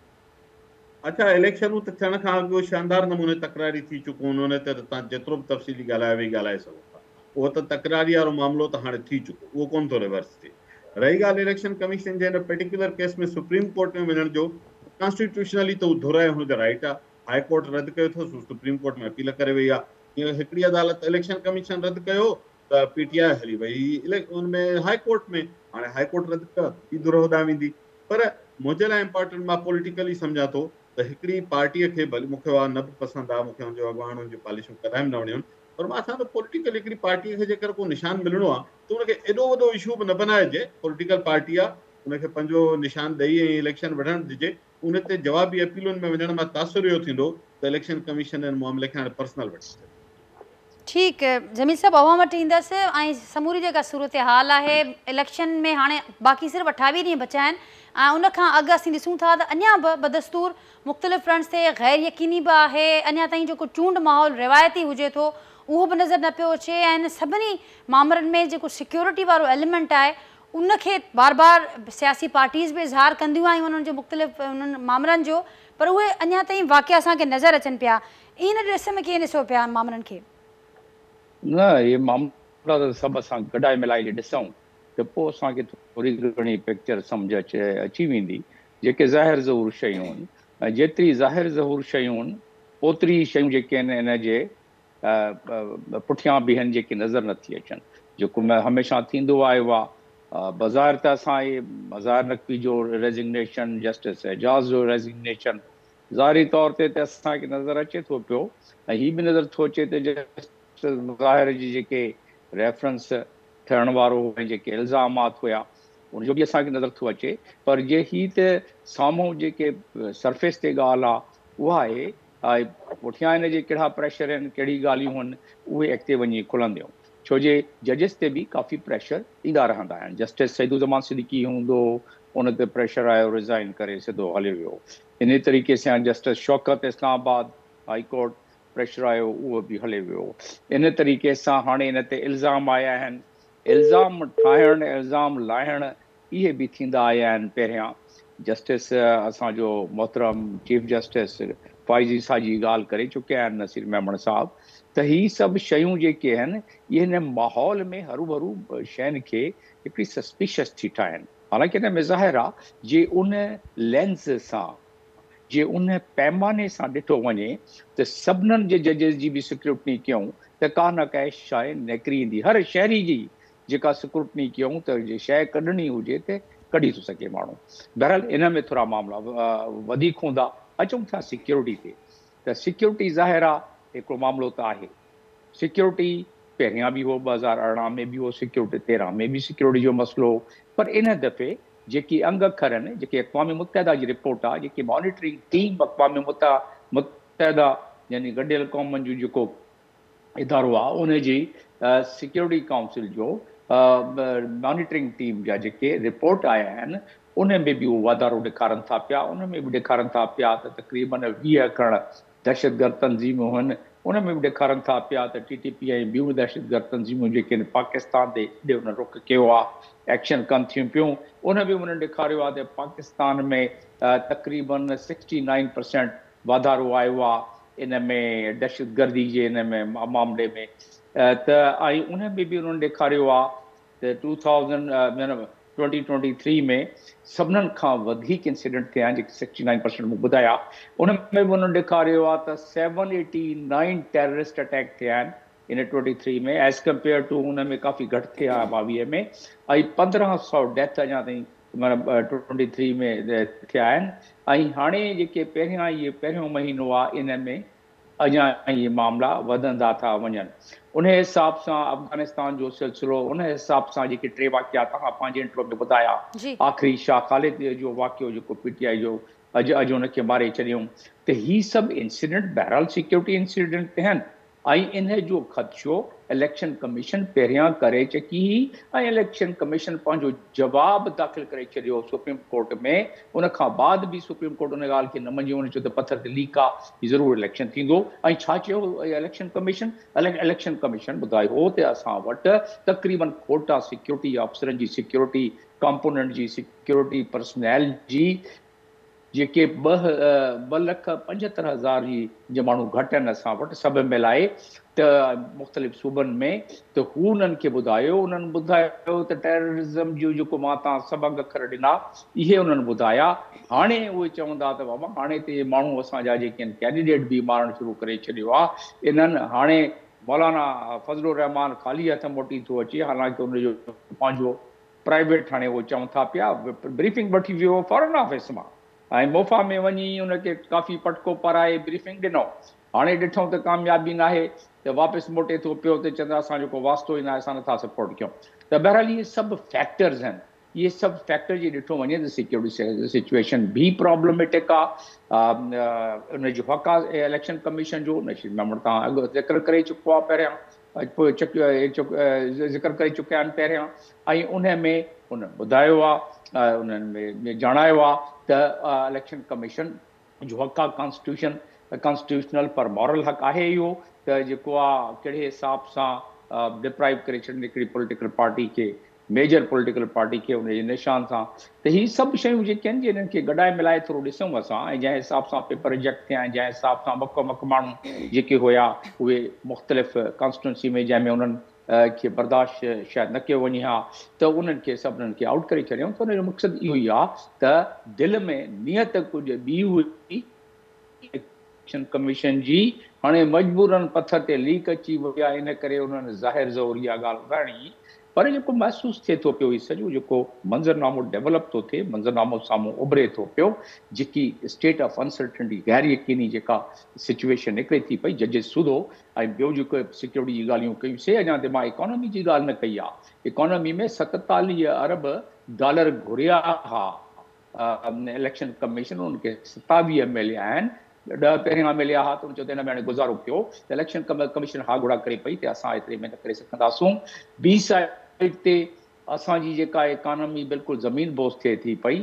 अच्छा, इलेक्शनूं त थियण खां अॻु शानदार नमूने तकरारी थी चुकियूं आहिनि, उन ते त तव्हां जेतिरो बि तफ़सीली ॻाल्हाए वेही ॻाल्हाए सघो था। उहो त तकरारी वारो मामिलो त हाणे थी चुको, उहो कोन थो रिवर्स थिए। रही ॻाल्हि इलेक्शन कमीशन जे हिन पर्टिकुलर केस में सुप्रीम कोर्ट में वञण जो, कॉन्स्टिट्यूशनली त उहो धुराए हुनजो राइट आहे, हाई कोर्ट रद्द कयो अथसि, सुप्रीम कोर्ट में अपील करे वई आहे। हीअं हिकिड़ी अदालत इलेक्शन कमीशन रद्द कयो त पीटीआई हली वई हुनमें हाई कोर्ट में, हाणे हाई कोर्ट रद्द कयो हीअ धुर होॾां वेंदी। पर मुंहिंजे लाइ इम्पोर्टेंट मां पॉलिटिकली सम्झां थो त हिकिड़ी पार्टीअ खे भले मूंखे उहा न बि पसंदि आहे, मूंखे हुनजो अॻवान हुनजूं पॉलिसियूं कॾहिं बि न वणियूं, पर मां असां त पॉलिटिकल हिकिड़ी पार्टीअ खे जेकर को निशान मिलणो आहे त हुनखे एॾो वॾो इशू बि न बनाइजे। पॉलिटिकल पार्टी आहे, हुनखे पंहिंजो निशान ॾेई ऐं इलेक्शन वठणु ॾिजे, उन ते जवाबी अपीलुनि में वञण मां तासुर इहो थींदो त इलेक्शन कमीशन हिन मामले खे हाणे पर्सनल वठी छॾे। ठीक है, जमील साहब अवां वटि ईंदसि ऐं समूरी जेका सूरत हाल आहे इलेक्शन में हाणे बाक़ी सिर्फ़ु अठावीह ॾींहं बचा आहिनि ऐं उन खां अॻु असीं ॾिसूं था त अञा बि बदस्तूर मुख़्तलिफ़ फ्रंट्स ते गैर यकीनी बि आहे, अञा ताईं जेको चूंड माहौल रिवायती हुजे थो उहो बि नज़र न पियो अचे ऐं हिन सभिनी मामलनि में जेको सिक्योरिटी वारो एलिमेंट आहे उनखे बार बार सियासी पार्टीज़ बि इज़हार कंदियूं आहियूं उन्हनि जो मुख़्तलिफ़ उन्हनि मामलनि जो, पर उहे अञा ताईं वाक़िया असांखे नज़र अचनि पिया। इन ॾिस में कीअं ॾिसो पिया मामलनि खे? न, इहे मामला त सभु असां गॾाए मिलाए ॾिसूं त पोइ असांखे थोरी घणी पिक्चर सम्झ अचे अची वेंदी। जेके ज़ाहिर ज़हूर शयूं आहिनि ऐं जेतिरी ज़ाहिर ज़हूर शयूं आहिनि ओतिरी शयूं जेके आहिनि इन जे पुठियां बीहनि जेके नज़र नथी अचनि। जेको मैं हमेशह थींदो आयो आहे, बाज़ारि त असां इहे मज़ार नक़वी जो रेज़िग्नेशन, जस्टिस एजाज़ जो रेज़िग्नेशन ज़ाहिरी तौर ते त असांखे नज़र अचे थो पियो ऐं हीअ बि नज़र थो अचे त ज़ाहिर जी जेके रेफरेंस थियण वारो जेके इल्ज़ामात हुया उनजो बि असांखे नज़र थो अचे, पर जे ही त साम्हूं जेके सरफेस ते ॻाल्हि आहे उहा आहे पुठियां हिन जे कहिड़ा प्रेशर आहिनि, कहिड़ी ॻाल्हियूं आहिनि, उहे अॻिते वञी खुलंदियूं। छो जे जजिस ते बि काफ़ी प्रेशर ईंदा रहंदा आहिनि। जस्टिस सैदुज़मान सिद्दीकी हूंदो, उन ते प्रेशर आयो, रिज़ाइन करे सिधो हली वियो। इन तरीक़े सां justice Shaukat Islamabad high court pressure आयो, उहो बि हले वियो। इन तरीक़े सां हाणे इन ते इल्ज़ाम आया आहिनि, इल्ज़ाम ठाहिण इल्ज़ाम लाहिण इहे बि थींदा आया आहिनि। पहिरियां जस्टिस असांजो मोहतरम चीफ जस्टिस फाइज़ी सां जी ॻाल्हि करे चुकिया आहिनि नसीर मेमण साहब, त ही सभु शयूं जेके आहिनि इहे हिन माहौल में हरू भरू शयुनि खे हिकिड़ी सस्पिशियस थी ठाहिनि। हालांकि हिन में ज़ाहिर आहे जे उन लेंस सां जे उन पैमाने सां ॾिठो वञे त सभिनीनि जे जजिस जी बि स्क्रूटनी कयूं त का न का शइ निकिरी ईंदी। हर शहरी जी जेका स्क्रूटनी कयूं त जे शइ कढणी हुजे त कढी थो सघे माण्हू। बहरहाल इन में थोरा मामला वधीक हूंदा। अचूं था सिक्योरिटी ते, त सिक्योरिटी ज़ाहिर आहे हिकिड़ो मामिलो त आहे। सिक्योरिटी पहिरियां बि हो ॿ हज़ार अरिड़हं में बि हो सिक्योरिटी, तेरहं में बि सिक्योरिटी जो मसइलो हो, पर इन दफ़े जेकी अंग अखर आहिनि, जेके अक़वाम मुतहदा जी रिपोर्ट आहे, जेकी मॉनिटरिंग टीम अक़वाम मुतहदा यानी गॾियल क़ौमनि जो जेको इदारो आहे उन जी सिक्योरिटी काउंसिल जो मॉनिटरिंग टीम जा जेके रिपोर्ट आया आहिनि उन में बि उहो वाधारो ॾेखारनि था पिया। उन में बि ॾेखारनि था पिया त तक़रीबन वीह खण दहशतगर्द तंज़ीमूं आहिनि, उन में बि ॾेखारनि था पिया त टी टी पी ऐं ॿियूं दहशतगर्द तंज़ीमूं जेके आहिनि पाकिस्तान ते ॾे उन रुख कयो आहे, एक्शन कनि थियूं पियूं। उन बि उन्हनि ॾेखारियो आहे त पाकिस्तान में तक़रीबन सिक्सटी नाइन परसेंट वाधारो आयो आहे इन में दहशतगर्दी जे इन में मामले में। त ऐं उन में बि उन्हनि ॾेखारियो आहे त two thousand twenty twenty three में सभिनीनि खां वधीक इंसिडेंट थिया आहिनि जेके सिक्सटी नाइन परसेंट में ॿुधाया। उन में बि उन्हनि ॾेखारियो आहे त seven eighty nine terrorist attack थिया आहिनि इन ट्वेंटी थ्री में एज़ कंपेयर टू उन में काफ़ी घटि थिया ॿावीह में, ऐं पंद्रहं सौ डेथ अञा ताईं मतिलबु ट्वेंटी थ्री में थिया आहिनि। ऐं हाणे जेके पहिरियां इहे पहिरियों महीनो आहे इन में अञा इहे मामला वधंदा था वञनि। उन हिसाब सां अफ़गानिस्तान जो सिलसिलो, उन हिसाब सां जेके टे वाक़िया तव्हां पंहिंजे इंट्रो में ॿुधाया, आख़िरी शाह ख़ालिद जो वाक़ियो जेको पीटीआई जो अॼु अॼु हुनखे मारे छॾियऊं, त ही सभु इंसिडेंट बहरहाल सिक्योरिटी इंसिडेंट थियनि। ऐं इन जो ख़दशो इलेक्शन कमीशन पहिरियां करे चुकी हुई ऐं इलेक्शन कमीशन पंहिंजो जवाबु दाख़िल करे छॾियो सुप्रीम कोर्ट में। उन खां बाद बि सुप्रीम कोर्ट उन ॻाल्हि खे न मञियो, उन चयो त पथर ते लीक आहे, ज़रूरु इलेक्शन थींदो। ऐं छा चयो इलेक्शन कमीशन? इलेक्शन कमीशन ॿुधायो हो त असां वटि तक़रीबन कोटा सिक्योरिटी अफ़सरनि जी सिक्योरिटी, कंपोनेंट जी सिक्योरिटी, पर्सनल जी जेके ॿ ॿ लख पंजहतरि हज़ार जी माण्हू घटि आहिनि असां वटि सभु मिलाए त मुख़्तलिफ़ सूबनि में। त हू उन्हनि खे ॿुधायो, उन्हनि ॿुधायो त टेररिज़म जो जेको मां तव्हां सभु अंग अखर ॾिना इहे उन्हनि ॿुधाया। हाणे उहे चवंदा त बाबा हाणे त इहे माण्हू असांजा जेके आहिनि कैंडिडेट बि मारणु शुरू करे छॾियो आहे। इन्हनि हाणे मौलाना फज़लुर रहमान ख़ाली हथ मोटी थो अचे, हालांकि उनजो पंहिंजो प्राइवेट हाणे उहो चवनि था पिया ब्रीफिंग वठी वियो फॉरेन ऑफिस मां ऐं मोफ़ा में वञी उनखे काफ़ी पटको पाराए ब्रीफिंग ॾिनो। हाणे ॾिठूं त कामयाबी न आहे त वापसि मोटे थो पियो त चवंदा असां जेको वास्तो ई न आहे असां नथा सपोर्ट कयूं। त बहरहाल इहे सभु फैक्टर्स आहिनि, इहे सभु फैक्टर जी ॾिठो वञे त सिक्योरिटी सिचुएशन बि प्रॉब्लमेटिक आहे। उनजो हक़ आहे इलेक्शन कमीशन जो, नशीद मेंबर तव्हां अॻु ज़िक्र करे चुको आहे पहिरियां, पोइ ज़िक्र करे चुकिया आहिनि पहिरियां। ऐं उन में उन ॿुधायो आहे, उन्हनि में ॼाणायो आहे त इलेक्शन कमीशन जो हक़ आहे कॉन्स्टिट्यूशन कॉन्स्टिट्यूशनल पर मॉरल हक़ आहे इहो त जेको आहे कहिड़े हिसाब सां डिप्राइव करे छॾनि हिकिड़ी पॉलिटिकल पार्टी खे, मेजर पॉलिटिकल पार्टी खे उनजे निशान सां। त ही सभु शयूं जेके आहिनि जिन्हनि खे गॾाए मिलाए थोरो ॾिसूं असां, ऐं जंहिं हिसाब सां पेपर रिजेक्ट थिया ऐं जंहिं हिसाब सां मक मक माण्हू जेके हुया उहे मुख़्तलिफ़ कॉन्स्टिट्यूंसी में जंहिंमें उन्हनि खे बर्दाश्त शायदि न कयो वञे हा त उन्हनि खे सभिनीनि खे आउट करे छॾियऊं। त उनजो मक़सदु इहो ई आहे त दिलि में नियत कुझु ॿी हुई इलेक्शन कमीशन जी, हाणे मजबूरन पथर ते लीक अची वई आहे, इन करे उन्हनि ज़ाहिर ज़ोर इहा ॻाल्हि ॿुधाइणी। पर जेको महसूसु थिए थो पियो, सॼो जेको मंज़रनामो डेवलप थो थिए, मंज़रनामो साम्हूं उभरे थो पियो, जेकी स्टेट ऑफ अनसर्टनिटी गैर यकीनी जेका सिचुएशन निकिरे थी पई, जजिस सूदो ऐं ॿियो जेको सिक्योरिटी जी ॻाल्हियूं कयूंसीं। अञा त मां इकोनॉमी जी ॻाल्हि न कई आहे। इकोनॉमी में सतेतालीह अरब डॉलर घुरिया हा इलेक्शन कमीशन, उनखे सतावीह मिलिया आहिनि, ॾह पहिरियां मिलिया हा त उन चयो त हिन में हाणे गुज़ारो कयो। त इलेक्शन कमीशन हा घुरा करे पई त असां एतिरे में न करे सघंदासूं। ॿी साइड ते असांजी जेका इकोनॉमी बिल्कुलु ज़मीन बोस थिए थी पई,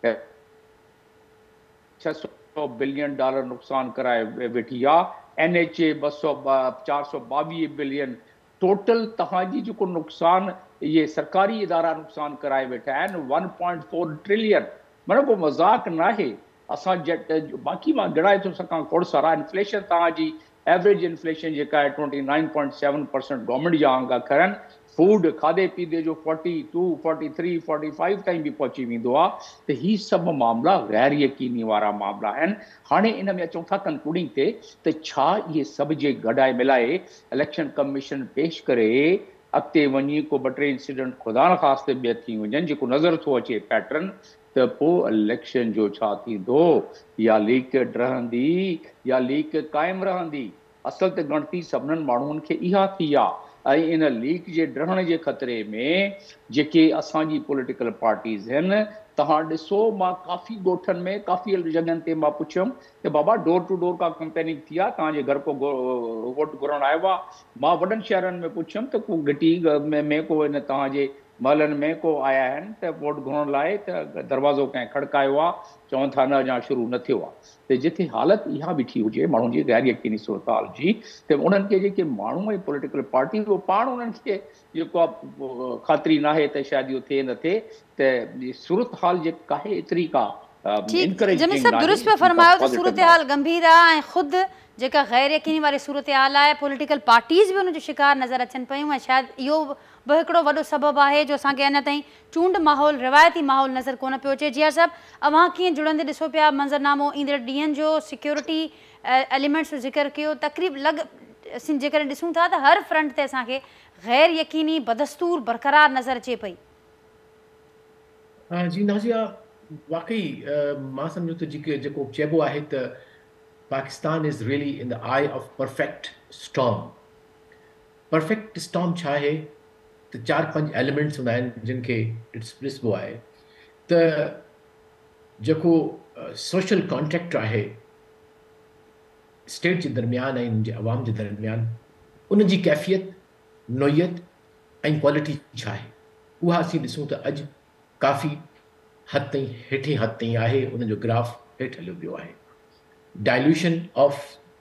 छह सौ बिलियन डॉलर नुक़सान कराए वेठी आहे। एन एच ए ॿ सौ चारि सौ ॿावीह बिलियन टोटल तव्हांजी जेको नुक़सान इहे सरकारी इदारा नुक़सान कराए वेठा आहिनि वन पॉइंट फोर ट्रिलियन। माना को मज़ाक न आहे। असां बाक़ी मां गिणाए थो सघां खोड़ सारा इन्फ्लेशन तव्हांजी एवरेज इन्फ्लेशन जेका आहे twenty nine point seven percent government जा अंग खरनि, फूड खाधे पीते जो forty two forty three forty five ताईं बि पहुची वेंदो आहे। त ही सभु मामला गैर यकीनी वारा मामला आहिनि। हाणे इन में अचूं था कंक्लूडिंग ते त छा इहे सभु जे गॾाए मिलाए इलेक्शन कमीशन पेश करे अॻिते वञी को ॿ टे इंसिडेंट ख़ुदा न ख़ास्ते ॿिया थी वञनि जेको नज़र थो अचे पैटर्न, त पोइ इलेक्शन जो छा थींदो? या लीकेड रहंदी या लीक क़ाइमु रहंदी? असल त ॻणती सभिनीनि माण्हुनि खे इहा थी आहे। ऐं इन लीक जे रहण जे ख़तरे में जेके असांजी पॉलिटिकल पार्टीज़ आहिनि, तव्हां ॾिसो मां काफ़ी ॻोठनि में काफ़ी जॻहियुनि ते मां पुछियुमि त बाबा डोर टू डोर का कंपेनिंग थी आहे, तव्हांजे घर को वोट घुरणु आयो आहे? मां वॾनि शहरनि में पुछियुमि त को घिटी में, में को इन तव्हांजे महलनि में को आया आहिनि त वोट घुरण लाइ, त दरवाज़ो कंहिं खड़कायो आहे? चवनि था न अञा शुरू न थियो आहे। त जिथे हालति इहा बीठी हुजे माण्हुनि जी गैर यकीनी सूरत हाल जी, त उन्हनि खे जेके माण्हू ऐं पॉलिटिकल पार्टी उहो पाण उन्हनि खे जेको आहे ख़ातिरी न आहे त शायदि इहो थिए न थिए, त सूरत हाल जेका आहे एतिरी का जमील साहब दुरुस्त पे फरमायो त सूरत हाल गंभीर आहे ऐं ख़ुदि जेका गैर यकीनी वारी सूरत हाल आहे पॉलिटिकल पार्टीज़ बि उनजो शिकार नज़र अचनि पियूं ऐं शायदि इहो बि हिकिड़ो वॾो सबबु आहे जो असांखे अञा ताईं चूंड माहौल रिवायती माहौल नज़र कोन पियो अचे। जिया साहब, अव्हां कीअं जुड़ंदे ॾिसो पिया मंज़रनामो ईंदड़ ॾींहंनि जो सिक्योरिटी एलिमेंट्स जो ज़िक्र कयो, तक़रीब लॻ असीं जेकॾहिं ॾिसूं था त हर फ्रंट ते असांखे गैर यकीनी बदस्तूर बरक़रार नज़र अचे पई। जी नाज़िया, वाकई मां सम्झो त जेके जेको चइबो आहे त Pakistan is really in the eye of perfect storm. Perfect storm छा आहे त चार पंज एलिमेंट्स हूंदा आहिनि जिन खे ॾिसबो आहे त जेको सोशल कॉन्ट्रैक्ट आहे स्टेट जे दरमियान ऐं उनजे अवाम जे दरमियान, उनजी कैफ़ियत, नोयत ऐं क्वालिटी छा आहे, उहा असीं ॾिसूं त अॼु काफ़ी हद ताईं हेठे हद ताईं आहे, उनजो ग्राफ हेठि हलियो पियो आहे। Dilution of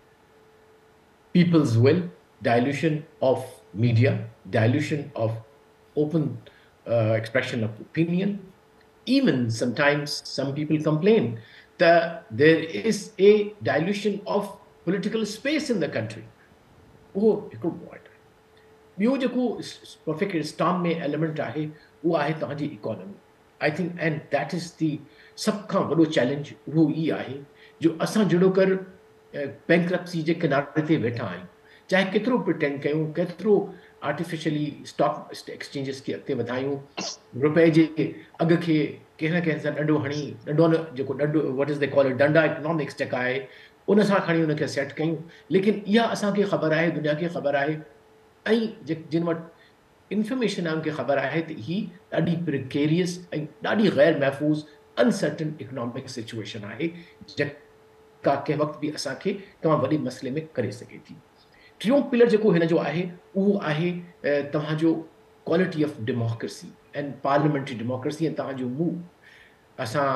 people's will, dilution of media, dilution of open uh, expression of opinion. Even sometimes some people complain that there is a dilution of political space in the country. Oh, it could be right. ॿियो जेको perfect storm में element आहे उहो आहे तव्हांजी economy. I think and that is the सभ खां वॾो challenge उहो ई आहे जो असां जुड़ो कर bankruptcy जे किनारे ते वेठा आहियूं। चाहे केतिरो प्रिटेंड कयूं, केतिरो आर्टिफिशियली स्टॉक एक्सचेंजिस खे अॻिते वधायूं, रुपए जे अघ खे कंहिं न कंहिं सां ॾंडो हणी ॾंडो न जेको ॾंडो वट is they call it danda economics जेका आहे उन सां खणी उनखे सेट कयूं, लेकिन इहा असांखे ख़बर आहे, दुनिया खे ख़बर आहे ऐं जे जिन वटि इंफॉर्मेशन आहे उनखे ख़बर आहे त ही ॾाढी प्रिकेरियस ऐं ॾाढी गैर महफ़ूज़ अनसर्टन इकोनॉमिक सिचुएशन आहे जेका कंहिं वक़्तु बि असांखे तमामु वॾे मसइले में करे सघे थी। टियों पिलर जेको हिन जो आहे उहो आहे तव्हांजो quality of democracy and parliamentary democracy ऐं तव्हांजो मूव। असां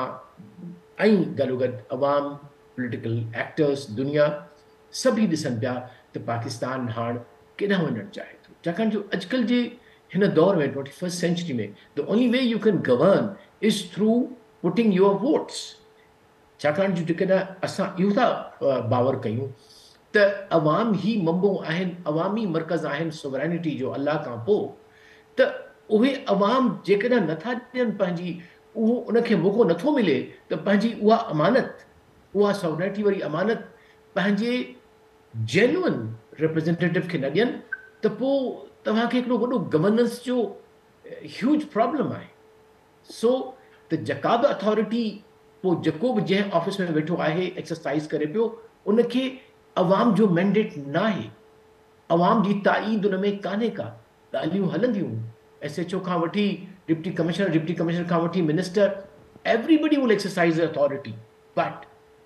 ऐं गॾोगॾु अवाम, पॉलिटिकल एक्टर्स, दुनिया सभई ॾिसनि पिया त पाकिस्तान हाणे केॾांहुं वञणु चाहे थो, छाकाणि जो अॼुकल्ह जे हिन दौर में ट्वेंटी फर्स्ट सेंचुरी में the only way you can govern is through putting your votes. छाकाणि जो जेकॾहिं असां इहो था बावर कयूं त अवाम ही मंबो आहिनि, अवामी मर्कज़ आहिनि सोवरेनिटी जो अल्लाह खां पोइ, त उहे अवाम जेकॾहिं नथा ॾियनि पंहिंजी, उहो उनखे मौक़ो नथो मिले त पंहिंजी उहा अमानत, उहा सोवरेनिटी वारी अमानत पंहिंजे जेन्युइन रिप्रेज़ेंटेटिव खे न ॾियनि, त पोइ तव्हांखे हिकिड़ो वॾो गवर्नेंस जो ह्यूज प्रॉब्लम आहे। सो त जेका बि अथॉरिटी पोइ जेको बि जंहिं ऑफिस में वेठो आहे एक्सरसाइज़ करे पियो, उनखे अवाम जो मैंडेट न आहे, अवाम जी ताईद उन में कान्हे का, ॻाल्हियूं हलंदियूं एस एच ओ खां वठी डिप्टी कमिश्नर, डिप्टी कमिश्नर खां वठी minister, everybody will exercise authority, but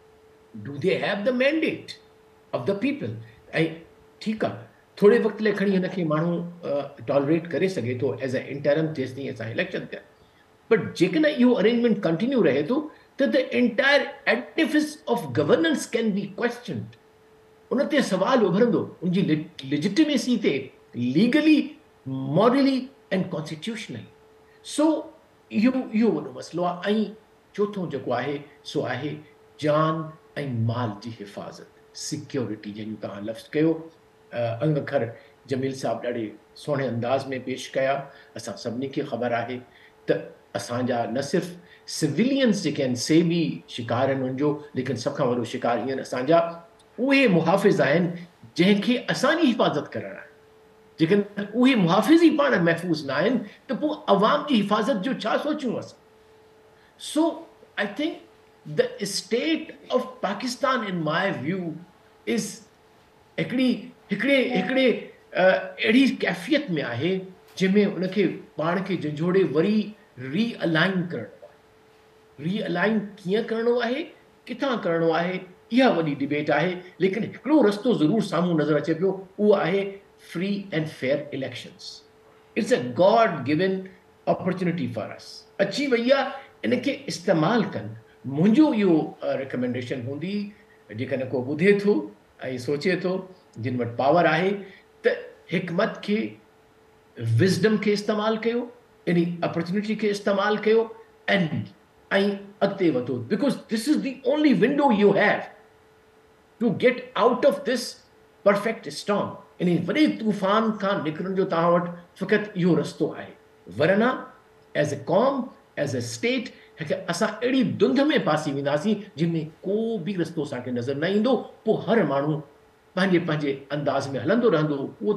do they have the mandate of the people. ऐं ठीकु आहे, थोरे वक़्त लाइ खणी हिनखे माण्हू टॉलरेट करे सघे थो एज़ अ इंटरम जेसिताईं असां इलेक्शन थिया, बट जेकॾहिं इहो अरेंजमेंट कंटिन्यू रहे थो त the entire edifice of governance can be questioned. उन ते सवाल उभरंदो, उनजी लेजिटिमेसी ते, legally, morally and constitutionally. So इहो इहो वॾो मसइलो आहे। ऐं चोथों जेको आहे सो आहे जान ऐं माल जी हिफ़ाज़त। सिक्योरिटी जंहिंजो तव्हां लफ़्ज़ कयो अंग अखर जमील साहब ॾाढे सुहिणे अंदाज़ में पेश कया। असां सभिनी खे ख़बर आहे त असांजा न सिर्फ़ु सिविलियंस जेके आहिनि से बि शिकार आहिनि उनजो, लेकिन सभ खां वॾो शिकार हींअर असांजा उहे मुहाफ़िज़ आहिनि जंहिंखे असांजी हिफ़ाज़त करणु आहे। जेकॾहिं उहे मुहाफ़िज़ ई पाण महफ़ूज़ न आहिनि त पोइ अवाम जी हिफ़ाज़त जो छा सोचूं असां? So I think the state of Pakistan in my view is हिकिड़ी हिकिड़े हिकिड़े अहिड़ी कैफ़ियत में आहे जंहिंमें उनखे पाण खे झंझोड़े वरी रीअलाइन करणो आहे। रीअलाइन कीअं करणो आहे, किथां करणो आहे, इहा वॾी डिबेट आहे। लेकिन हिकिड़ो रस्तो ज़रूरु साम्हूं नज़र अचे पियो, उहो आहे free and fair elections. It's a god given opportunity for us. अची वई आहे, इनखे इस्तेमालु कनि। मुंहिंजो इहो रिकमेंडेशन हूंदी जेकॾहिं को ॿुधे थो ऐं सोचे थो जिन वटि पावर आहे त हिकमत खे, विज़डम खे इस्तेमालु कयो, इन अपॉर्चुनिटी खे इस्तेमालु कयो ऐं ऐं अॻिते वधो। Because this is the only window you have to get out of this perfect storm. इन वॾे तूफ़ान खां निकिरण जो तव्हां वटि फ़क़ति इहो रस्तो आहे। वरना एज़ अ कॉम, एज़ अ स्टेट, हिकु असां अहिड़ी धुंध में फासी वेंदासीं जंहिंमें को बि रस्तो असांखे नज़र न ईंदो। पोइ हर माण्हू पंहिंजे पंहिंजे अंदाज़ में हलंदो रहंदो। उहो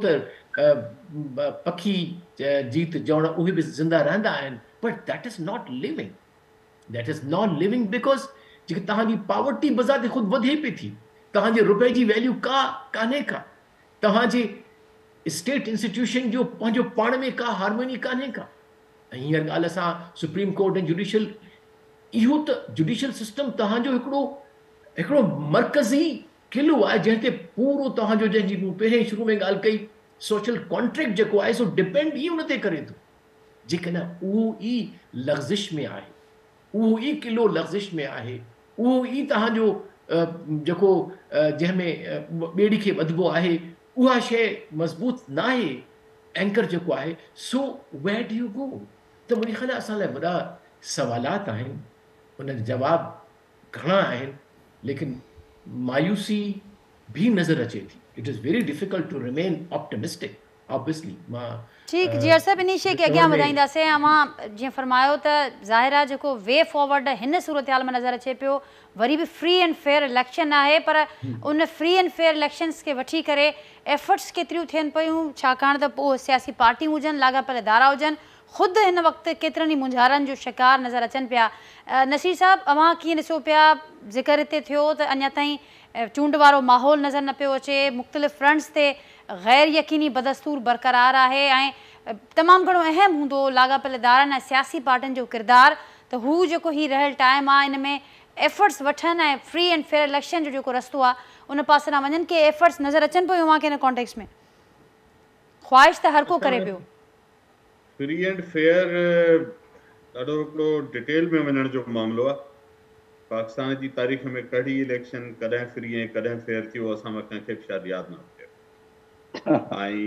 त पखी जीत जवण उहे बि ज़िंदा रहंदा आहिनि, but that is not living. That is not living because जेकी तव्हांजी पावर्टी बज़ाते ख़ुदि वधे पई थी, तव्हांजे रुपए जी वैल्यू का कान्हे का, तव्हांजे स्टेट इंस्टीट्यूशन जो पंहिंजो पाण में का हार्मोनी कान्हे का। ऐं हींअर ॻाल्हि असां सुप्रीम कोर्ट ऐं जुडिशल, इहो त जुडिशल सिस्टम तव्हांजो हिकिड़ो हिकिड़ो मरकज़ी किलो आहे जंहिं ते पूरो तव्हांजो, जंहिंजी मूं पहिरें शुरू में ॻाल्हि कई, सोशल कॉन्ट्रैक्ट जेको आहे सो डिपेंड ई उन ते करे थो। जेकॾहिं उहो ई लग़्ज़िश में आहे, उहो ई किलो लग़्ज़िश में आहे, उहो ई तव्हांजो जेको जंहिंमें ॿेड़ी खे ॿधिबो आहे, उहा शइ मज़बूत न आहे, एंकर जेको आहे, so where do you go? त मुंहिंजे ख़्याल असां लाइ वॾा सवालात आहिनि, उन जा जवाब घणा आहिनि, लेकिन मायूसी भी नज़र अचे थी। It is very difficult to remain optimistic obviously. मां ठीकु जी अरसब इन शइ खे अॻियां वधाईंदासीं। अवां जीअं फरमायो त ज़ाहिर आहे जेको वे फॉरवर्ड हिन सूरत हाल में नज़र अचे पियो, वरी बि फ्री एंड फेयर इलेक्शन आहे, पर उन फ्री एंड फेयर इलेक्शन्स खे वठी करे एफर्ट्स केतिरियूं थियनि पियूं, छाकाणि त पोइ सियासी पार्टियूं हुजनि, लाॻापियल इदारा हुजनि, ख़ुदि हिन वक़्तु केतिरनि ई मुंझारनि जो शिकार नज़र अचनि पिया। नसीर साहब, अवां कीअं ॾिसो पिया, ज़िक्र हिते थियो त अञा ताईं चूंड वारो माहौल नज़र न पियो अचे, मुख़्तलिफ़ फ्रंट्स ते गैर यकीनी बदस्तूर बरक़रार आहे ऐं तमामु घणो अहम हूंदो लाॻापियल इदारनि ऐं सियासी पार्टियुनि जो किरदारु, त हू जेको हीउ रहियल टाइम आहे इन में एफर्ट्स वठनि ऐं फ्री एंड फेयर इलेक्शन जो जेको रस्तो आहे उन पासे ॾांहुं वञनि। के एफर्ट्स नज़र अचनि पियूं अव्हांखे हिन कॉन्टेक्स्ट में? ख़्वाहिश त हर को करे पियो। फ्री एंड फेयर ॾाढो हिकिड़ो डिटेल में वञण जो मामिलो आहे। पाकिस्तान जी तारीख़ में कहिड़ी इलेक्शन कॾहिं फ्री ऐं कॾहिं फेयर थियो असां मां कंहिंखे बि शायदि यादि न थियो।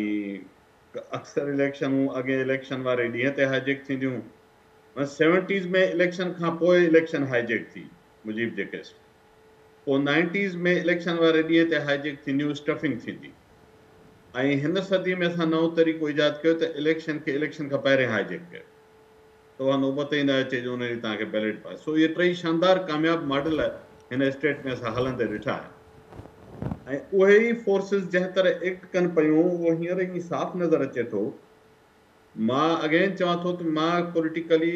ऐं अक्सर इलेक्शनूं अॻे इलेक्शन वारे ॾींहं ते हाईजेक थींदियूं। सेवनटीज़ में इलेक्शन खां पोइ इलेक्शन हाईजेक थी मुजीब जे केस में, पोइ नाइंटीज़ में इलेक्शन वारे ॾींहं ते हाईजेक थींदियूं, स्टफिंग थींदी। ऐं हिन सदी में असां नओं तरीक़ो ईजाद कयो त इलेक्शन खे इलेक्शन खां पहिरियों हाईजेक कयो, त उहा नौबत ई न अचे जो उन ॾींहुं तव्हांखे बैलेट पाए। सो इहे टई शानदार कामयाब मॉडल हिन स्टेट में असां हलंदे ॾिठा आहिनि। ऐं उहे ई फोर्सिस जंहिं तरह एक्ट कनि पियूं उहो हींअर ई साफ़ नज़र अचे थो। मां अगेन चवां थो त मां पॉलिटिकली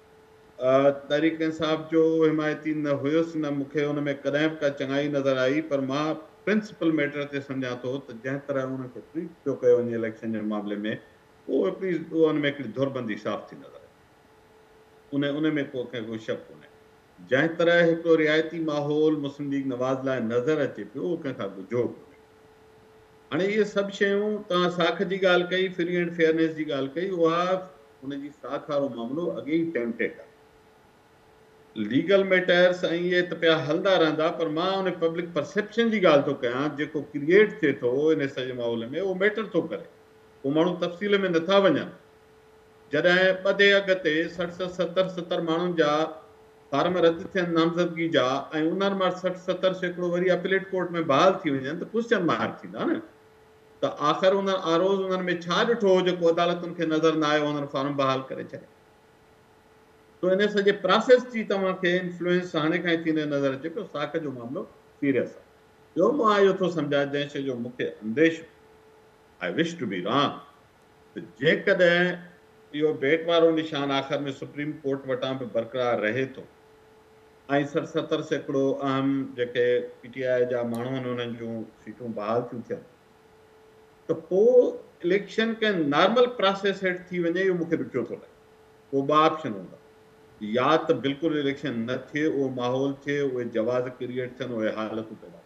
तहरीक इंसाफ़ जो हिमायती न हुयुसि, न मूंखे हुन में कॾहिं बि का चङाई नज़र आई, पर मां प्रिंसिपल मैटर ते सम्झां थो त जंहिं तरह उनखे ट्रीट पियो कयो वञे इलेक्शन जे मामले में, उहो प्लीज़ उहो हुन में हिकिड़ी धुरबंदी साफ़ थी नज़र आहे। उन उन में को कंहिं कोई शक कोन्हे। जंहिं तरह हिकिड़ो रिआयती माहौल मुस्लिम लीग नवाज़ लाइ नज़र अचे पियो, उहो कंहिंखां गुझो कोन्हे। हाणे इहे सभु शयूं तव्हां साख जी ॻाल्हि कई, फ्री एंड फेयरनेस जी ॻाल्हि कई, उहा हुनजी साख वारो मामिलो अॻे ई टेम्पटेड आहे। लीगल मैटर्स ऐं इहे त पिया हलंदा रहंदा, पर मां उन पब्लिक परसेप्शन जी ॻाल्हि थो कयां जेको क्रिएट थिए थो इन सॼे माहौल में, उहो मैटर थो करे। उहो माण्हू तफ़सील में नथा वञनि। जॾहिं ॿधे अॻ ते सठि सठि सतरि सतरि माण्हुनि जा फार्म रद्द थियनि नामज़दगी जा ऐं उन्हनि मां सठि सतरि सैकड़ो वरी अपीलेट कोर्ट में बहाल थी वञनि त क्वेश्चन मार्क थींदा न त आख़िर उन आरोज़ उन्हनि में छा ॾिठो हो जेको अदालतुनि खे नज़र न आयो उन्हनि फार्म बहाल करे छॾिया तो इन सॼे प्रोसेस जी तव्हांखे इन्फ्लुएंस हाणे खां ई थींदे नज़र अचे पियो साख जो मामिलो सीरियस आहे ॿियो मां इहो थो सम्झां जंहिं शइ जो मूंखे अंदेश I wish to be wrong त जेकॾहिं इहो भेट वारो निशान आख़िर में सुप्रीम कोर्ट वटां बि बरक़रार रहे थो ऐं सठि सतरि सैकड़ो अहम जेके पीटीआई जा माण्हू आहिनि उन्हनि जूं सीटूं बहाल थियूं थियनि त पोइ इलेक्शन के नॉर्मल प्रोसेस हेठि थी वञे इहो मूंखे ॾुखियो थो लॻे पोइ ॿ ऑप्शन हूंदा या त बिल्कुलु इलेक्शन न थिए उहो माहौल थिए उहे जवाज़ क्रिएट थियनि उहे हालतूं पैदा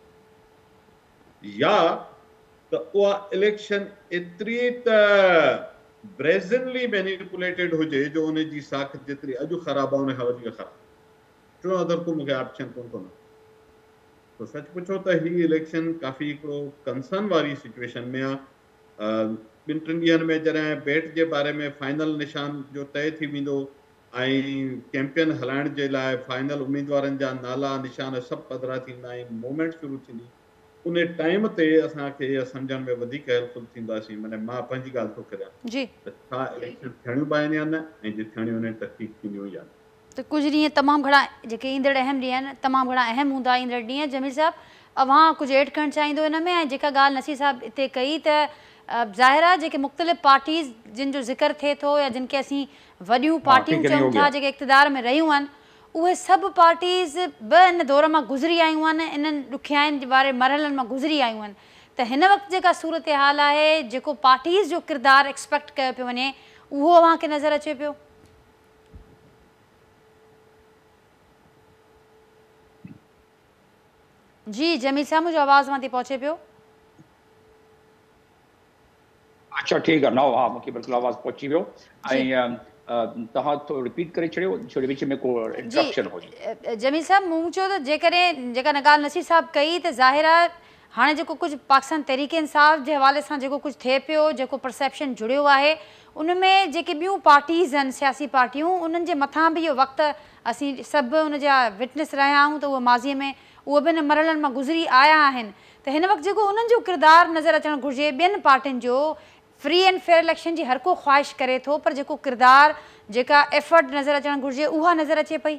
या त उहा इलेक्शन एतिरी त ब्रेज़नली मैनिपुलेटेड हुजे जो उन जी साख जेतिरी अॼु ख़राबु आहे उन खां वधीक ख़राबु टियों अदर को मूंखे ऑप्शन कोन थो न तो सच पुछो त हीअ इलेक्शन काफ़ी हिकिड़ो कंसर्न वारी सिचुएशन में आहे ॿिनि टिनि ॾींहंनि में जॾहिं बेट जे बारे में फाइनल निशान जो तय थी वेंदो ऐं कैंपेन हलाइण जे लाइ फाइनल उम्मीदवारनि जा नाला निशान सभु पधिरा थींदा ऐं मूवमेंट शुरू थींदी उन टाइम ते असांखे इहा सम्झण में वधीक हेल्पफुल थींदासीं माने मां पंहिंजी ॻाल्हि थो करियां जी त छा इलेक्शन थियणियूं बि आहिनि या न ऐं जे थियणियूं आहिनि त ठीक थींदियूं या न तो कुछ ॾींहं तमामु घणा जेके ईंदड़ अहम ॾींहं आहिनि तमामु घणा अहम हूंदा ईंदड़ ॾींहं जमील साहब अव्हां कुझु ऐड करणु चाहींदो हिन में ऐं जेका ॻाल्हि नसीर साहब हिते कई त ज़ाहिर आहे जेके मुख़्तलिफ़ पार्टीज़ जिन जो ज़िक्र थिए थो या जिन खे असीं वॾियूं पार्टियूं चऊं था जेके इक़्तिदार में रहियूं आहिनि उहे सभु पार्टीज़ बि इन दौर मां गुज़री आयूं आहिनि इन्हनि ॾुखियाईनि वारे मरहलनि मां गुज़री आयूं आहिनि त हिन वक़्तु जेका सूरत हाल आहे जेको पार्टीज़ जो किरदारु एक्सपेक्ट कयो पियो वञे उहो अव्हांखे नज़र अचे पियो जी जमील साहब मुझे आवाज़ मां थी पहुचे पियो अच्छा ठीक है नओ हाँ मूंखे बिल्कुलु आवाज़ पहुची वियो ऐं तव्हां थोरो रिपीट करे छॾियो छो विच में को इंटरप्शन हुई जमील साहब मूं चयो त जेकॾहिं जेका न ॻाल्हि नसीर साहब कई त ज़ाहिर आहे हाणे जेको कुझु पाकिस्तान तहरीक इंसाफ़ जे हवाले सां जेको कुझु थिए पियो जेको परसेप्शन जुड़ियो आहे उन में जेके ॿियूं पार्टीज़ आहिनि सियासी पार्टियूं उन्हनि जे मथां बि इहो वक़्तु असीं सभु उन जा विटनेस रहिया आहियूं त उहो माज़ीअ में उहे बि इन मरहलनि मां गुज़री आया आहिनि त हिन वक़्तु जेको उन्हनि जो किरदारु नज़र अचणु घुरिजे ॿियनि पार्टियुनि जो फ्री एंड फेयर इलेक्शन जी हर को ख़्वाहिश करे थो पर जेको किरदारु जेका एफर्ट नज़र अचणु घुरिजे उहा नज़र अचे पई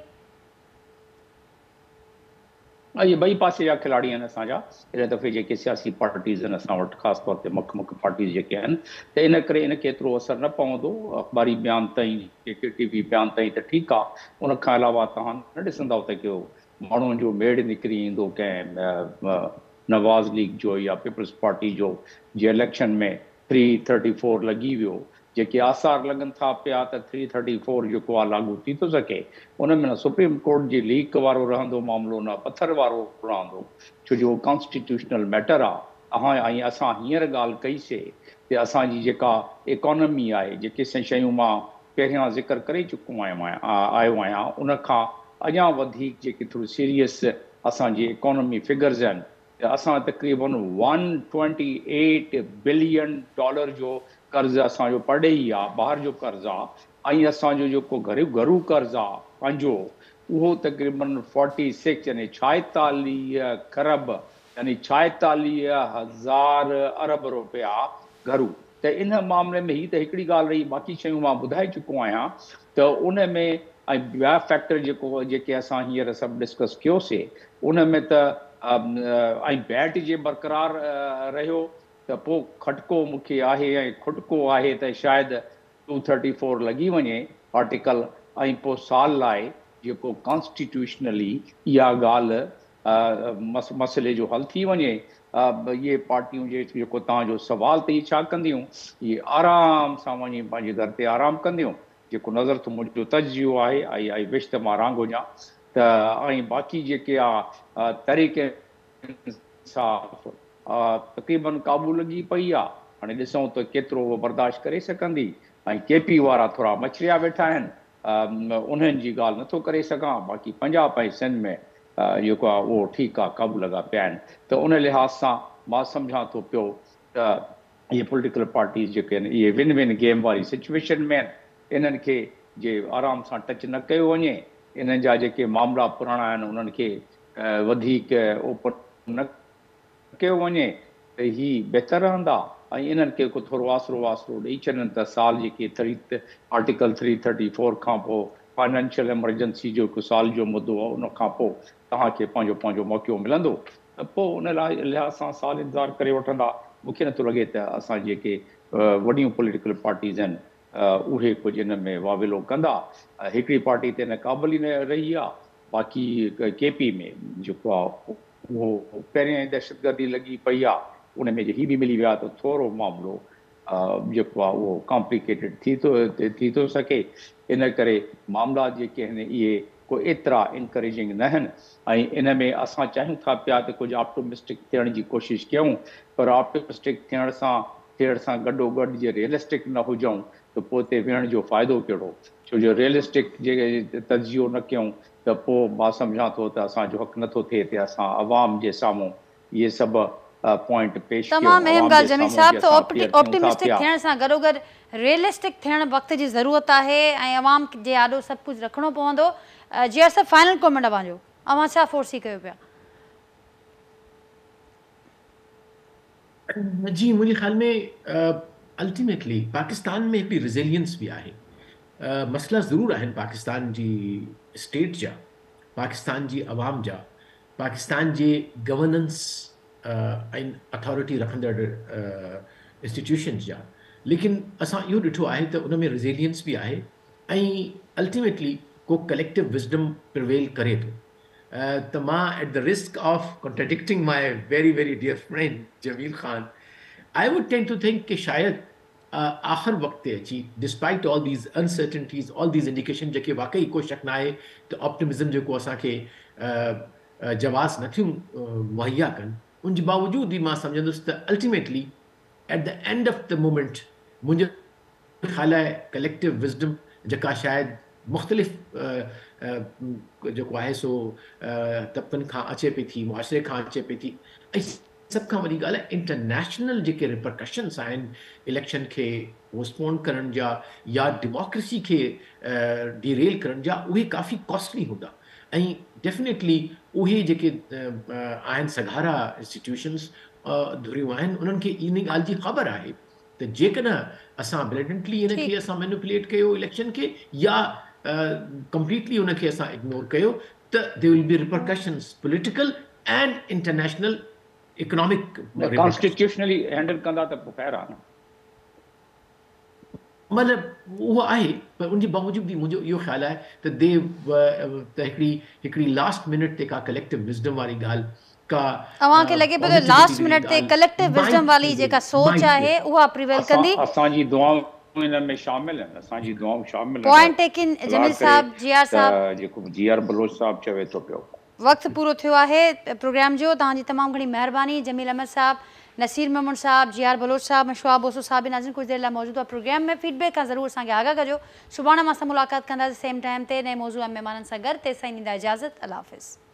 इहे ॿई पासे जा खिलाड़ी आहिनि असांजा हिन दफ़े जेके सियासी पार्टीज़ आहिनि असां वटि ख़ासि तौर ते मुख्य मुख्य पार्टीज़ जेके आहिनि त इन करे इनखे एतिरो असरु न पवंदो अख़बारी बयान ताईं जेके टी वी बयान ताईं त ठीकु आहे उन खां अलावा तव्हां न ॾिसंदव त को माण्हुनि जो मेड़ निकिरी ईंदो कंहिं नवाज़ लीग जो या पीपल्स पार्टी जो जे इलेक्शन में थ्री थर्टी फोर लॻी वियो जेके आसार लॻनि था पिया त थ्री थर्टी फोर जेको आहे लागू थी थो सघे उन में न सुप्रीम कोर्ट जी लीक वारो रहंदो मामिलो न पथर वारो रहंदो छो जो कॉन्स्टिट्यूशनल मैटर आहे अहां ऐं असां हींअर ॻाल्हि कईसीं त असांजी जेका इकोनॉमी आहे जेके शयूं मां पहिरियां ज़िक्र करे चुको आहियां आयो आहियां उन खां अञा वधीक जेके थोरी सीरियस असांजी इकोनॉमी फिगर्स आहिनि त असां तक़रीबन one twenty eight billion dollar जो कर्ज़ु असांजो पड़ेई आहे ॿाहिरि जो कर्ज़ु आहे ऐं असांजो जेको घरू घरू कर्ज़ु आहे पंहिंजो उहो तक़रीबन फोर्टी सिक्स यानी छाएतालीह खरब यानी छाएतालीह हज़ार अरब रुपया घरू त इन मामले में ही त हिकिड़ी ॻाल्हि रही बाक़ी शयूं मां ॿुधाए चुको आहियां त उन में ऐं ॿिया फैक्टर जेको जेके असां हींअर सभु डिस्कस कयोसीं उन में त ऐं बैट जे बरक़रार रहियो त पोइ खटको मूंखे आहे ऐं खुटको आहे त शायदि टू थर्टी फोर लॻी वञे आर्टिकल ऐं पोइ साल लाइ जेको कॉन्स्टिट्यूशनली इहा ॻाल्हि मस मसइले जो हल थी वञे इहे पार्टियूं जे जेको तव्हांजो सुवाल ते इहे छा कंदियूं इहे आराम सां वञी पंहिंजे घर ते आराम कंदियूं जेको नज़र त मुंहिंजो तजियो आहे ऐं आई विश त मां रांग हुजां त ऐं बाक़ी जेके आहे तरीक़े इंसाफ़ तक़रीबन क़ाबू लॻी पई आहे हाणे ॾिसूं त केतिरो उहो बर्दाश्त करे सघंदी ऐं के पी वारा थोरा मछरिया वेठा आहिनि उन्हनि जी ॻाल्हि नथो करे सघां बाक़ी पंजाब ऐं सिंध में जेको आहे उहो ठीकु आहे क़ाबू लॻा पिया आहिनि त उन लिहाज़ सां मां सम्झां थो पियो त इहे पॉलिटिकल पार्टीज़ जेके आहिनि इहे विन विन गेम वारी सिचुएशन में आहिनि इन्हनि खे जे आराम सां टच न कयो वञे इन्हनि जा जेके मामला पुराणा आहिनि उन्हनि खे वधीक ओपन न कयो वञे त ही बहितर रहंदा ऐं इन्हनि खे को थोरो आसरो वासरो ॾेई छॾनि त साल जेके three article three thirty four खां पोइ फाइनेंशियल एमरजेंसी जो हिकु साल जो मुदो आहे उन खां पोइ तव्हांखे पंहिंजो पंहिंजो मौक़ो मिलंदो त पोइ उन लाइ लिहाज़ सां साल इंतज़ारु करे वठंदा। मूंखे नथो लॻे त असां जेके वॾियूं पॉलिटिकल पार्टीज़ आहिनि उहे कुझु इन में वाविलो कंदा। हिकिड़ी पार्टी ते न क़ाबिल ई न रही आहे, बाक़ी के पी में जेको आहे उहो पहिरियों दहशतगर्दी लॻी पई आहे, उन में जे ही बि मिली विया त थोरो मामिलो जेको आहे उहो कॉम्प्लिकेटेड थी थो थी थो सघे। इन करे मामला जेके आहिनि इहे को एतिरा इनकरेजिंग न आहिनि ऐं इन में असां चाहियूं था पिया त कुझु ऑप्टोमिस्टिक थियण जी कोशिशि कयूं, पर ऑप्टोमिस्टिक थियण सां थियण सां गॾोगॾु जे रियलिस्टिक न हुजऊं त पोइ ते विहण जो फ़ाइदो कहिड़ो, छो जो रियलिस्टिक जे तजियो न कयूं त पोइ मां सम्झां थो त असांजो हक़ नथो थिए त असां अवाम जे साम्हूं इहे सभु पॉइंट पेश कयूं। तमामु अहम ॻाल्हि जमील साहब, त ऑप्टिमिस्टिक थियण सां गॾोगॾु रियलिस्टिक थियण वक़्त जी ज़रूरत आहे ऐं अवाम जे आॾो सभु कुझु रखिणो पवंदो। जीअं सभु फाइनल कॉमेंट अवांजो, अवां छा फोर्सी कयो पिया? जी मुंहिंजे ख़्याल में अल्टीमेटली पाकिस्तान में हिकिड़ी रिज़िलियंस बि आहे। मसइला ज़रूरु आहिनि पाकिस्तान जी स्टेट जा, पाकिस्तान जी अवाम जा, पाकिस्तान जे गवर्नेंस ऐं अथॉरिटी रखंदड़ इंस्टीट्यूशन्स जा, लेकिन असां इहो ॾिठो आहे त उन में रिज़िलियंस बि आहे ऐं अल्टीमेटली को कलेक्टिव विज़डम प्रिवेल करे थो। त मां at the risk of contradicting my very very dear friend Jamil Khan, I would tend to think कि शायदि आख़िर वक़्त ते अची despite all these uncertainties all these indication जेके वाकई को शक न आहे त ऑप्टिमिज़म जेको असांखे जवाज़ नथियूं मुहैया कनि, उन जे बावजूदि बि मां सम्झंदुसि त ultimately at the end of the moment मुंहिंजे ख़्याल आहे कलेक्टिव विज़डम जेका शायदि मुख़्तलिफ़ जेको आहे सो तबक़नि खां अचे पई थी, मुआशरे खां अचे पई थी, ऐं सभ खां वॾी ॻाल्हि आहे इंटरनेशनल जेके रिपरकशन्स आहिनि इलेक्शन खे पोस्टपोन करण जा या डेमोक्रेसी खे डिरेल करण जा, उहे काफ़ी कॉस्टली हूंदा ऐं डेफिनेटली उहे जेके आहिनि सघारा इंस्टीट्यूशन्स धुरियूं आहिनि उन्हनि खे इन ॻाल्हि जी ख़बर आहे त जेकॾहिं असां ब्लेटेंटली इन खे असां मैनिपुलेट कयो इलेक्शन खे या कंप्लीटली उनखे असां इग्नोर कयो त there will be repercussions political and international economic. Constitutionally handle कंदा त पोइ ख़ैर आहे न, मतिलबु उहो आहे, पर उनजे बावजूदि बि मुंहिंजो इहो ख़्यालु आहे त दे त हिकिड़ी हिकिड़ी लास्ट मिनट ते का कलेक्टिव विज़डम वारी ॻाल्हि का अवांखे लॻे पियो त लास्ट मिनट ते कलेक्टिव विज़डम वाली जेका सोच आहे उहा प्रिवेल कंदी। असांजी दुआऊं इन में शामिल आहिनि, असांजी दुआऊं शामिल आहिनि। Point taken Jamil Sahib, GR Sahib, जेको जीआर बलोच साहब चवे थो पियो, वक़्तु पूरो थियो आहे प्रोग्राम जो। तव्हांजी तमामु घणी महिरबानी जमील अहमद साहब, नसीर मेमन साहब, जीआर बलोच साहब ऐं शुआब ओसो साहब। नाज़रीन कुझु देरि लाइ मौजूदु आहे प्रोग्राम में, फीडबैक खां ज़रूरु असांखे आगाह कजो। सुभाणे मां सां मुलाक़ात कंदासीं सेम टाइम ते नए मौज़ूअ ऐं महिमाननि सां गॾु। तेसिताईं ॾींदा इजाज़त, अल्लाह हाफ़िज़।